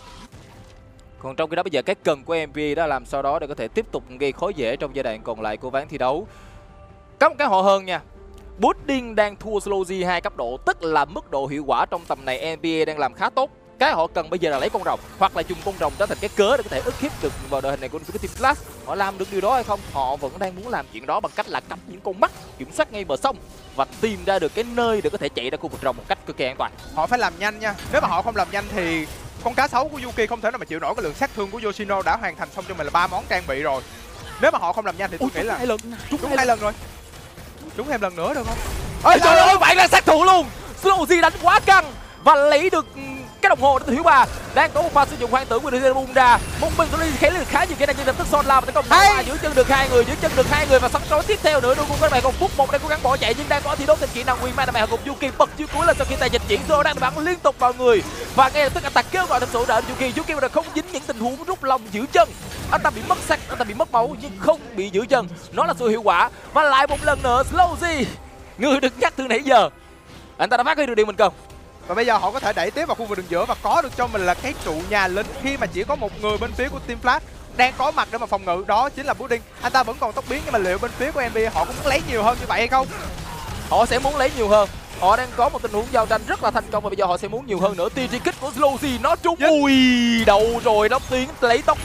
Còn trong khi đó bây giờ cái cần của em vê đó làm sao đó để có thể tiếp tục gây khó dễ trong giai đoạn còn lại của ván thi đấu. Có một cái họ hơn nha, Pudding đang thua Slowzy hai cấp độ, tức là mức độ hiệu quả trong tầm này en bê a đang làm khá tốt. Cái họ cần bây giờ là lấy con rồng hoặc là dùng con rồng trở thành cái cớ để có thể ức hiếp được vào đội hình này của Team Flash. Họ làm được điều đó hay không? Họ vẫn đang muốn làm chuyện đó bằng cách là cắm những con mắt kiểm soát ngay bờ sông và tìm ra được cái nơi để có thể chạy ra khu vực rồng một cách cực kỳ an toàn. Họ phải làm nhanh nha. Nếu mà họ không làm nhanh thì con cá sấu của Yuki không thể nào mà chịu nổi cái lượng sát thương của Yoshino đã hoàn thành xong cho mình là ba món trang bị rồi. Nếu mà họ không làm nhanh thì tôi Ui, nghĩ là hai lần, trúng hai, hai lần rồi. Trúng thêm lần nữa được không? Ôi trời ơi, bạn là sát thủ luôn. Slowzy đánh quá căng và lấy được cái đồng hồ đến thứ ba. Đang có một pha sử dụng hoang tưởng của đội bung ra. Một mình Slowzy khé được khá nhiều kỹ năng nhưng lập tức son lao và tấn công ba, giữ chân được hai người, giữ chân được hai người và sắp tới tiếp theo nữa luôn. Các bạn còn phút một đang cố gắng bỏ chạy nhưng đang có thi đấu thêm kỹ năng nguyên ma mẹ cùng Yuki bật chiêu cuối lên sau khi tài dịch chuyển rồi đang bắn liên tục vào người và ngay lập tức anh ta kêu gọi thêm sự hỗ trợ Yuki. Yuki đã không dính những tình huống rút lòng giữ chân, anh ta bị mất sắc, anh ta bị mất máu nhưng không bị giữ chân, nó là sự hiệu quả. Và lại một lần nữa Slowzy, người được nhắc từ nãy giờ, anh ta đã phát huy được điều mình cần. Và bây giờ họ có thể đẩy tiếp vào khu vực đường giữa và có được cho mình là cái trụ nhà lính khi mà chỉ có một người bên phía của Team Flash đang có mặt để mà phòng ngự, đó chính là Pudding. Anh ta vẫn còn tốc biến nhưng mà liệu bên phía của em bê họ cũng muốn lấy nhiều hơn như vậy hay không? Họ sẽ muốn lấy nhiều hơn. Họ đang có một tình huống giao tranh rất là thành công và bây giờ họ sẽ muốn nhiều hơn nữa. Tia tri kích của Slowzy nó trúng, yes. Ui, đầu rồi nó tiến lấy tốc biến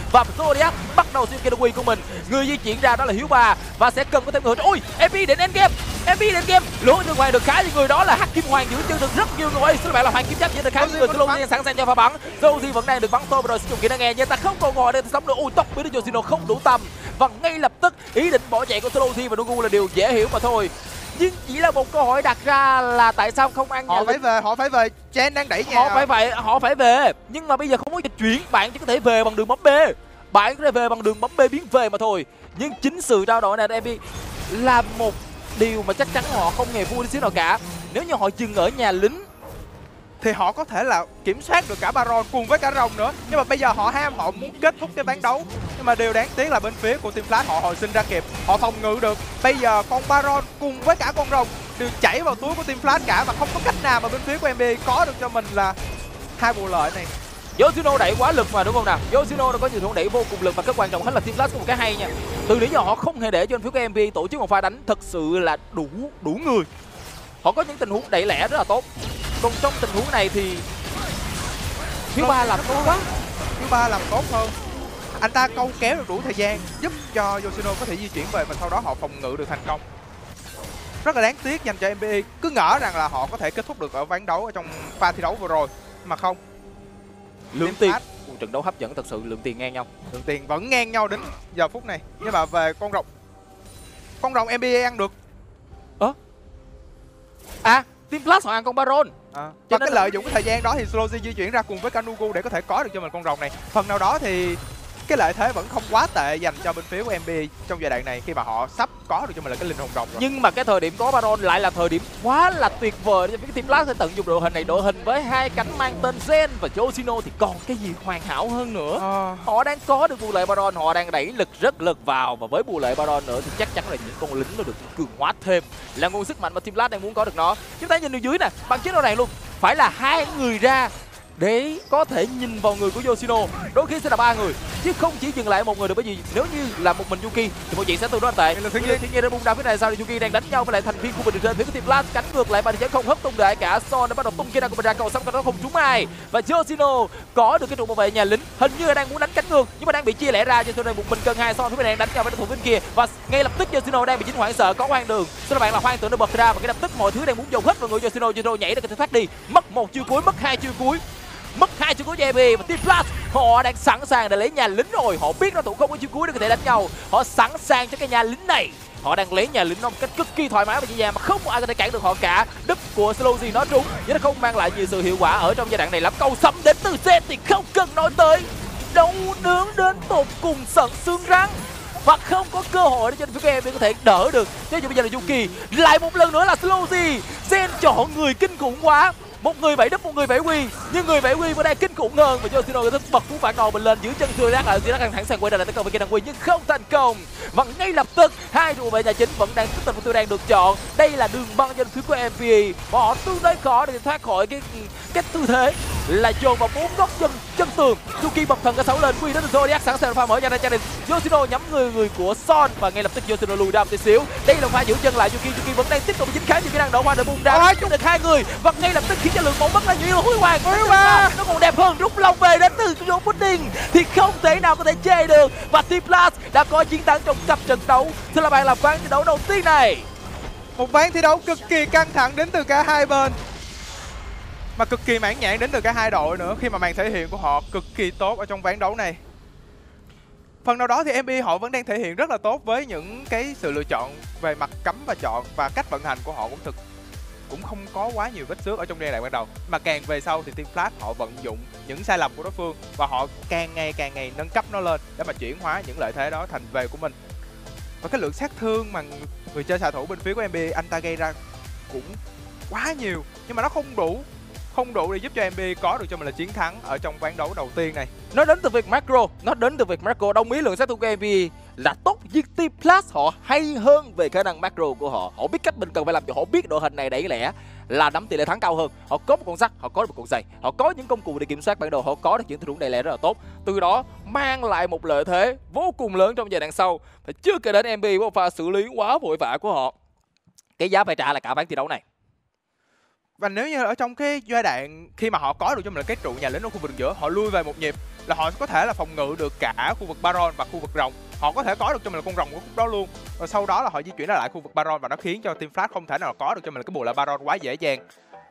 và Zodiac bắt đầu xuyên kia quy của mình. Người di chuyển ra đó là Hiếu Ba và sẽ cần có thêm người. Ôi, em pê đến end game, em pê đến game, lỗ đường hoàng được khá nhiều người, đó là Hắc Kim Hoàng giữ chân được rất nhiều người. Xin bạn là Hoàng Kim Giáp giữ được khá nhiều người. Slozy sẵn sàng cho pha bắn. Slozy vẫn đang được bắn tô rồi sử dụng kỹ năng nghe nhưng ta không còn ngồi để sống nữa. Ui, tốc biến của Yoshino không đủ tầm và ngay lập tức ý định bỏ chạy của Slozy và Nugu là điều dễ hiểu mà thôi. Nhưng chỉ là một câu hỏi đặt ra là tại sao không ăn họ phải về, họ phải về. Chen đang đẩy nhà. Họ phải vậy, họ phải về. Nhưng mà bây giờ không có dịch chuyển, bạn chỉ có thể về bằng đường bấm B. Bạn có thể về bằng đường bấm B biến về mà thôi. Nhưng chính sự trao đổi này em pê là một điều mà chắc chắn họ không hề vui tí xíu nào cả. Nếu như họ dừng ở nhà lính thì họ có thể là kiểm soát được cả Baron cùng với cả rồng nữa. Nhưng mà bây giờ họ ham, họ muốn kết thúc cái ván đấu. Nhưng mà điều đáng tiếc là bên phía của Team Flash họ hồi sinh ra kịp, họ phòng ngự được. Bây giờ con Baron cùng với cả con rồng đều chảy vào túi của Team Flash cả, và không có cách nào mà bên phía của em pê có được cho mình là hai bộ lợi này. Yoshino đẩy quá lực mà đúng không nào? Yoshino đã có nhiều thủ đẩy vô cùng lực và cái quan trọng hết là Team Flash có một cái hay nha. Từ nãy giờ họ không hề để cho bên phía của em pê tổ chức một pha đánh thật sự là đủ đủ người. Họ có những tình huống đẩy lẻ rất là tốt. Còn trong tình huống này thì Hiếu Ba làm tốt quá. Hiếu Ba làm tốt hơn. Anh ta câu kéo được đủ thời gian giúp cho Yoshino có thể di chuyển về và sau đó họ phòng ngự được thành công. Rất là đáng tiếc dành cho em pê. Cứ ngỡ rằng là họ có thể kết thúc được ở ván đấu ở trong pha thi đấu vừa rồi mà không. Lượng tiền, một trận đấu hấp dẫn thật sự, lượng tiền ngang nhau. Lượng tiền vẫn ngang nhau đến giờ phút này. Nhưng mà về con rồng, con rồng em pê ăn được. Ơ à, Team Flash họ ăn con Baron. À, và cái lợi dụng cái thời gian đó thì Slozy di chuyển ra cùng với Kanugu để có thể có được cho mình con rồng này. Phần nào đó thì cái lợi thế vẫn không quá tệ dành cho bên phía của em pê trong giai đoạn này khi mà họ sắp có được cho mình là cái linh hồn rồng rồi. Nhưng mà cái thời điểm có Baron lại là thời điểm quá là tuyệt vời để cho cái Team Flash sẽ tận dụng đội hình này. Đội hình với hai cánh mang tên Zen và Yoshino thì còn cái gì hoàn hảo hơn nữa. À... Họ đang có được bù lợi Baron, họ đang đẩy lực rất lực vào, và với bù lợi Baron nữa thì chắc chắn là những con lính nó được cường hóa thêm, là nguồn sức mạnh mà Team Flash đang muốn có được nó. Chúng ta nhìn được dưới nè, bằng chứng rõ ràng luôn, phải là hai người ra để có thể nhìn vào người của Yoshino, đôi khi sẽ là ba người chứ không chỉ dừng lại một người được. Bởi vì nếu như là một mình Yuki thì một chuyện sẽ tương đối tệ. Thiên nhiên thiên nhiên đã bung ra phía này sau thì Yuki đang đánh nhau với lại thành viên của mình trên phía của Team Flash, cánh ngược lại và sẽ không hất tung đại cả. Son đã bắt đầu tung kia ra của mình ra cầu xong nó không trúng ai, và Yoshino có được cái trụ bảo vệ nhà lính, hình như là đang muốn đánh cánh ngược nhưng mà đang bị chia lẻ ra cho nên một mình cần hai. Son phía bên này đánh nhau với thủ bên kia và ngay lập tức Yoshino đang bị dính hoảng sợ, có hoang đường. Xin bạn là hoang tưởng nó bật ra và cái lập tức mọi thứ đang muốn dồn hết vào người Yoshino. Yoshino nhảy được cái thoát đi, mất một chiêu cuối, mất hai chiêu cuối, mất hai chiêu cuối cho em pê và Team Flash họ đang sẵn sàng để lấy nhà lính rồi. Họ biết nó thủ không có chiêu cuối để có thể đánh nhau, họ sẵn sàng cho cái nhà lính này. Họ đang lấy nhà lính nó một cách cực kỳ thoải mái và nhẹ nhàng mà không ai có thể cản được họ cả. Đúp của Slozy nó trúng nhưng nó không mang lại nhiều sự hiệu quả ở trong giai đoạn này lắm. Cầu sấm đến từ Zen thì không cần nói tới, đấu nướng đến tột cùng sẵn xương rắn và không có cơ hội để cho phía em có thể đỡ được. Thế nhưng bây giờ là Yuki lại một lần nữa là Slozy. Zen chọn người kinh khủng quá, một người bảy đúp, một người bảy quy, nhưng người bảy quy vẫn đang kinh khủng hơn và Yoshino có thức bật cú phản đòn mình lên giữ chân Zodiac lại. Zodiac đang thẳng sàng quay trở lại tấn công với kỹ năng quy nhưng không thành công. Và ngay lập tức hai trụ vệ nhà chính vẫn đang tích tình của đang được chọn. Đây là đường băng trên phía của em pê và họ tương đối khó để thoát khỏi cái cái tư thế là dồn vào bốn góc chân chân tường. Yuki bật thần cả sáu lên, quy đến từ Zodiac sẵn sàng pha mở ra ra gia đình. Yoshino nhắm người người của Son và ngay lập tức Yoshino lùi ra một tí xíu. Đây là pha giữ chân lại Yuki. Yuki vẫn đang tiếp tục dính khá nhiều kỹ năng đổ qua để bung ra chúng được hai người và ngay lập tức khiến cho lượng máu mất là nhiều. Huy hoàng nó còn đẹp hơn, rút lòng về đến từ Joe Pudding thì không thể nào có thể chê được và Team Flash đã có chiến thắng trong cặp trận đấu. Thưa là bạn làm ván thi đấu đầu tiên này, một ván thi đấu cực kỳ căng thẳng đến từ cả hai bên mà cực kỳ mãn nhãn đến từ cả hai đội nữa khi mà màn thể hiện của họ cực kỳ tốt ở trong ván đấu này. Phần nào đó thì em pê họ vẫn đang thể hiện rất là tốt với những cái sự lựa chọn về mặt cấm và chọn, và cách vận hành của họ cũng thực cũng không có quá nhiều vết xước ở trong giai đoạn ban đầu. Mà càng về sau thì Team Flash họ vận dụng những sai lầm của đối phương và họ càng ngày càng ngày nâng cấp nó lên để mà chuyển hóa những lợi thế đó thành về của mình. Và cái lượng sát thương mà người chơi xạ thủ bên phía của em pê anh ta gây ra cũng quá nhiều, nhưng mà nó không đủ không đủ để giúp cho em pê có được cho mình là chiến thắng ở trong ván đấu đầu tiên này. Nó đến từ việc macro, nó đến từ việc macro. Đồng ý lượng sát thương của em pê là tốt, nhưng Team Flash họ hay hơn về khả năng macro của họ. Họ biết cách mình cần phải làm gì, họ biết đội hình này đẩy lẻ là nắm tỷ lệ thắng cao hơn. Họ có một con sắt, họ có được một con giày, họ có những công cụ để kiểm soát bản đồ, họ có được những tình huống đẩy lẻ rất là tốt. Từ đó mang lại một lợi thế vô cùng lớn trong giai đoạn sau. Và chưa kể đến em pê có một pha xử lý quá vội vã của họ, cái giá phải trả là cả ván thi đấu này. Và nếu như ở trong cái giai đoạn khi mà họ có được cho mình là cái trụ nhà lính ở khu vực đường giữa, họ lui về một nhịp là họ có thể là phòng ngự được cả khu vực Baron và khu vực rồng. Họ có thể có được cho mình là con rồng của khúc đó luôn. Và sau đó là họ di chuyển lại khu vực Baron và nó khiến cho Team Flash không thể nào có được cho mình là cái bộ là Baron quá dễ dàng.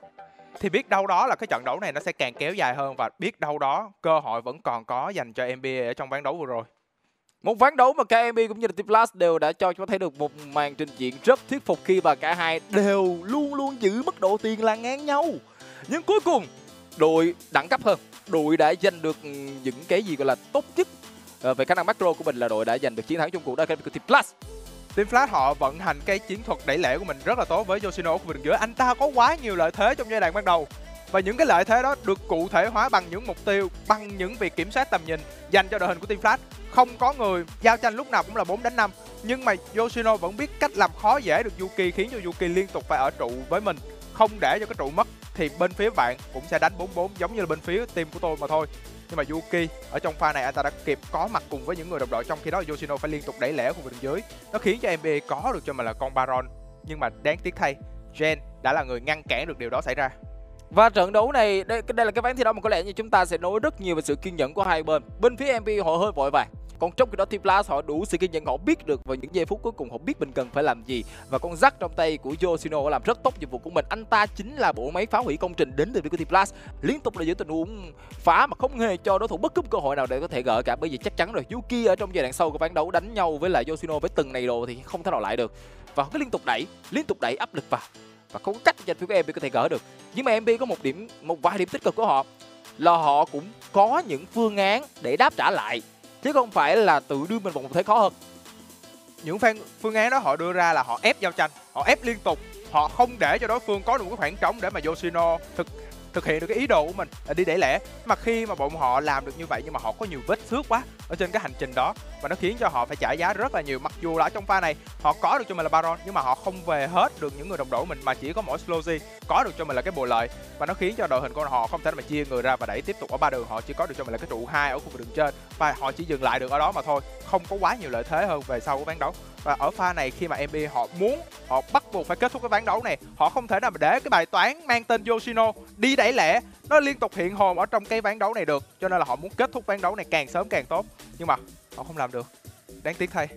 Thì biết đâu đó là cái trận đấu này nó sẽ càng kéo dài hơn và biết đâu đó cơ hội vẫn còn có dành cho en bê a ở trong ván đấu vừa rồi. Một ván đấu mà ca em bê cũng như là Team Flash đều đã cho chúng ta thấy được một màn trình diễn rất thuyết phục khi mà cả hai đều luôn luôn giữ mức độ tiền là ngang nhau. Nhưng cuối cùng đội đẳng cấp hơn, đội đã giành được những cái gì gọi là tốt nhất về khả năng macro của mình, là đội đã giành được chiến thắng trong cuộc đó của Team Flash. Team Flash họ vận hành cái chiến thuật đẩy lẻ của mình rất là tốt với Yoshino ở khu vực đường dưới. Anh ta có quá nhiều lợi thế trong giai đoạn ban đầu. Và những cái lợi thế đó được cụ thể hóa bằng những mục tiêu, bằng những việc kiểm soát tầm nhìn dành cho đội hình của Team Flash. Không có người giao tranh lúc nào cũng là bốn đánh năm. Nhưng mà Yoshino vẫn biết cách làm khó dễ được Yuki, khiến cho Yuki liên tục phải ở trụ với mình, không để cho cái trụ mất. Thì bên phía bạn cũng sẽ đánh bốn bốn giống như là bên phía team của tôi mà thôi. Nhưng mà Yuki ở trong pha này anh ta đã kịp có mặt cùng với những người đồng đội, trong khi đó Yoshino phải liên tục đẩy lẻ khu vực đường dưới. Nó khiến cho en bê a có được cho mình là con Baron. Nhưng mà đáng tiếc thay, Gen đã là người ngăn cản được điều đó xảy ra. Và trận đấu này, đây, đây là cái ván thi đấu mà có lẽ như chúng ta sẽ nói rất nhiều về sự kiên nhẫn của hai bên. Bên phía en bê a họ hơi vội vàng, còn trong khi đó Team Flash họ đủ sự kiên nhẫn, họ biết được vào những giây phút cuối cùng họ biết mình cần phải làm gì. Và con Zac trong tay của Yoshino làm rất tốt nhiệm vụ của mình. Anh ta chính là bộ máy phá hủy công trình đến từ phía của Team Flash, liên tục là những tình huống phá mà không hề cho đối thủ bất cứ cơ hội nào để có thể gỡ cả. Bởi vì chắc chắn rồi, Yuki ở trong giai đoạn sau của ván đấu đánh nhau với lại Yoshino với từng này đồ thì không thể nào lại được. Và họ cứ liên tục đẩy, liên tục đẩy áp lực vào và không có cách cho phía của en bê a có thể gỡ được. Nhưng mà en bê a có một điểm, một vài điểm tích cực của họ là họ cũng có những phương án để đáp trả lại, chứ không phải là tự đưa mình vào một thế khó hơn. Những phương án đó họ đưa ra là họ ép giao tranh, họ ép liên tục, họ không để cho đối phương có được một cái khoảng trống để mà Yoshino thực thực hiện được cái ý đồ của mình là đi đẩy lẻ. Mà khi mà bọn họ làm được như vậy nhưng mà họ có nhiều vết xước quá ở trên cái hành trình đó và nó khiến cho họ phải trả giá rất là nhiều. Mặc dù là ở trong pha này họ có được cho mình là Baron nhưng mà họ không về hết được những người đồng đội của mình, mà chỉ có mỗi Slozy có được cho mình là cái bồ lợi, và nó khiến cho đội hình của họ không thể mà chia người ra và đẩy tiếp tục ở ba đường. Họ chỉ có được cho mình là cái trụ hai ở khu vực đường trên và họ chỉ dừng lại được ở đó mà thôi, không có quá nhiều lợi thế hơn về sau của ván đấu. Và ở pha này khi mà en bê a họ muốn, họ bắt buộc phải kết thúc cái ván đấu này, họ không thể nào mà để cái bài toán mang tên Yoshino đi đẩy lẻ nó liên tục hiện hồn ở trong cái ván đấu này được, cho nên là họ muốn kết thúc ván đấu này càng sớm càng tốt, nhưng mà họ không làm được, đáng tiếc thay.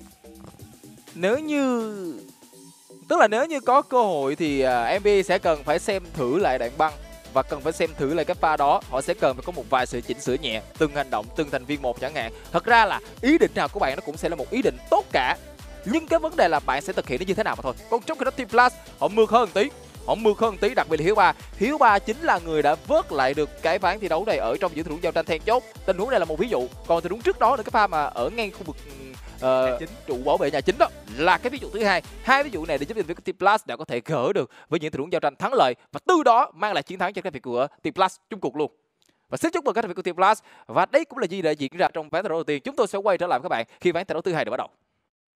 Nếu như tức là nếu như có cơ hội thì en bê a sẽ cần phải xem thử lại đoạn băng và cần phải xem thử lại cái pha đó. Họ sẽ cần phải có một vài sự chỉnh sửa nhẹ từng hành động, từng thành viên một chẳng hạn. Thật ra là ý định nào của bạn nó cũng sẽ là một ý định tốt cả, nhưng cái vấn đề là bạn sẽ thực hiện nó như thế nào mà thôi. Còn trong khi đó Team Flash họ mượt hơn tí, họ mượt hơn tí, đặc biệt là Hiếu Ba. Hiếu Ba chính là người đã vớt lại được cái ván thi đấu này ở trong những tình huống giao tranh then chốt. Tình huống này là một ví dụ, còn tình huống trước đó là cái pha mà ở ngay khu vực uh, trụ bảo vệ nhà chính đó là cái ví dụ thứ hai. Hai ví dụ này để giúp cho Team Flash đã có thể gỡ được với những tình huống giao tranh thắng lợi và từ đó mang lại chiến thắng cho các việc của Team Flash chung cuộc luôn. Và xin chúc mừng các thành viên của Team Flash. Và đây cũng là gì đã diễn ra trong ván thi đấu đầu tiên. Chúng tôi sẽ quay trở lại với các bạn khi ván thi đấu thứ hai được bắt đầu.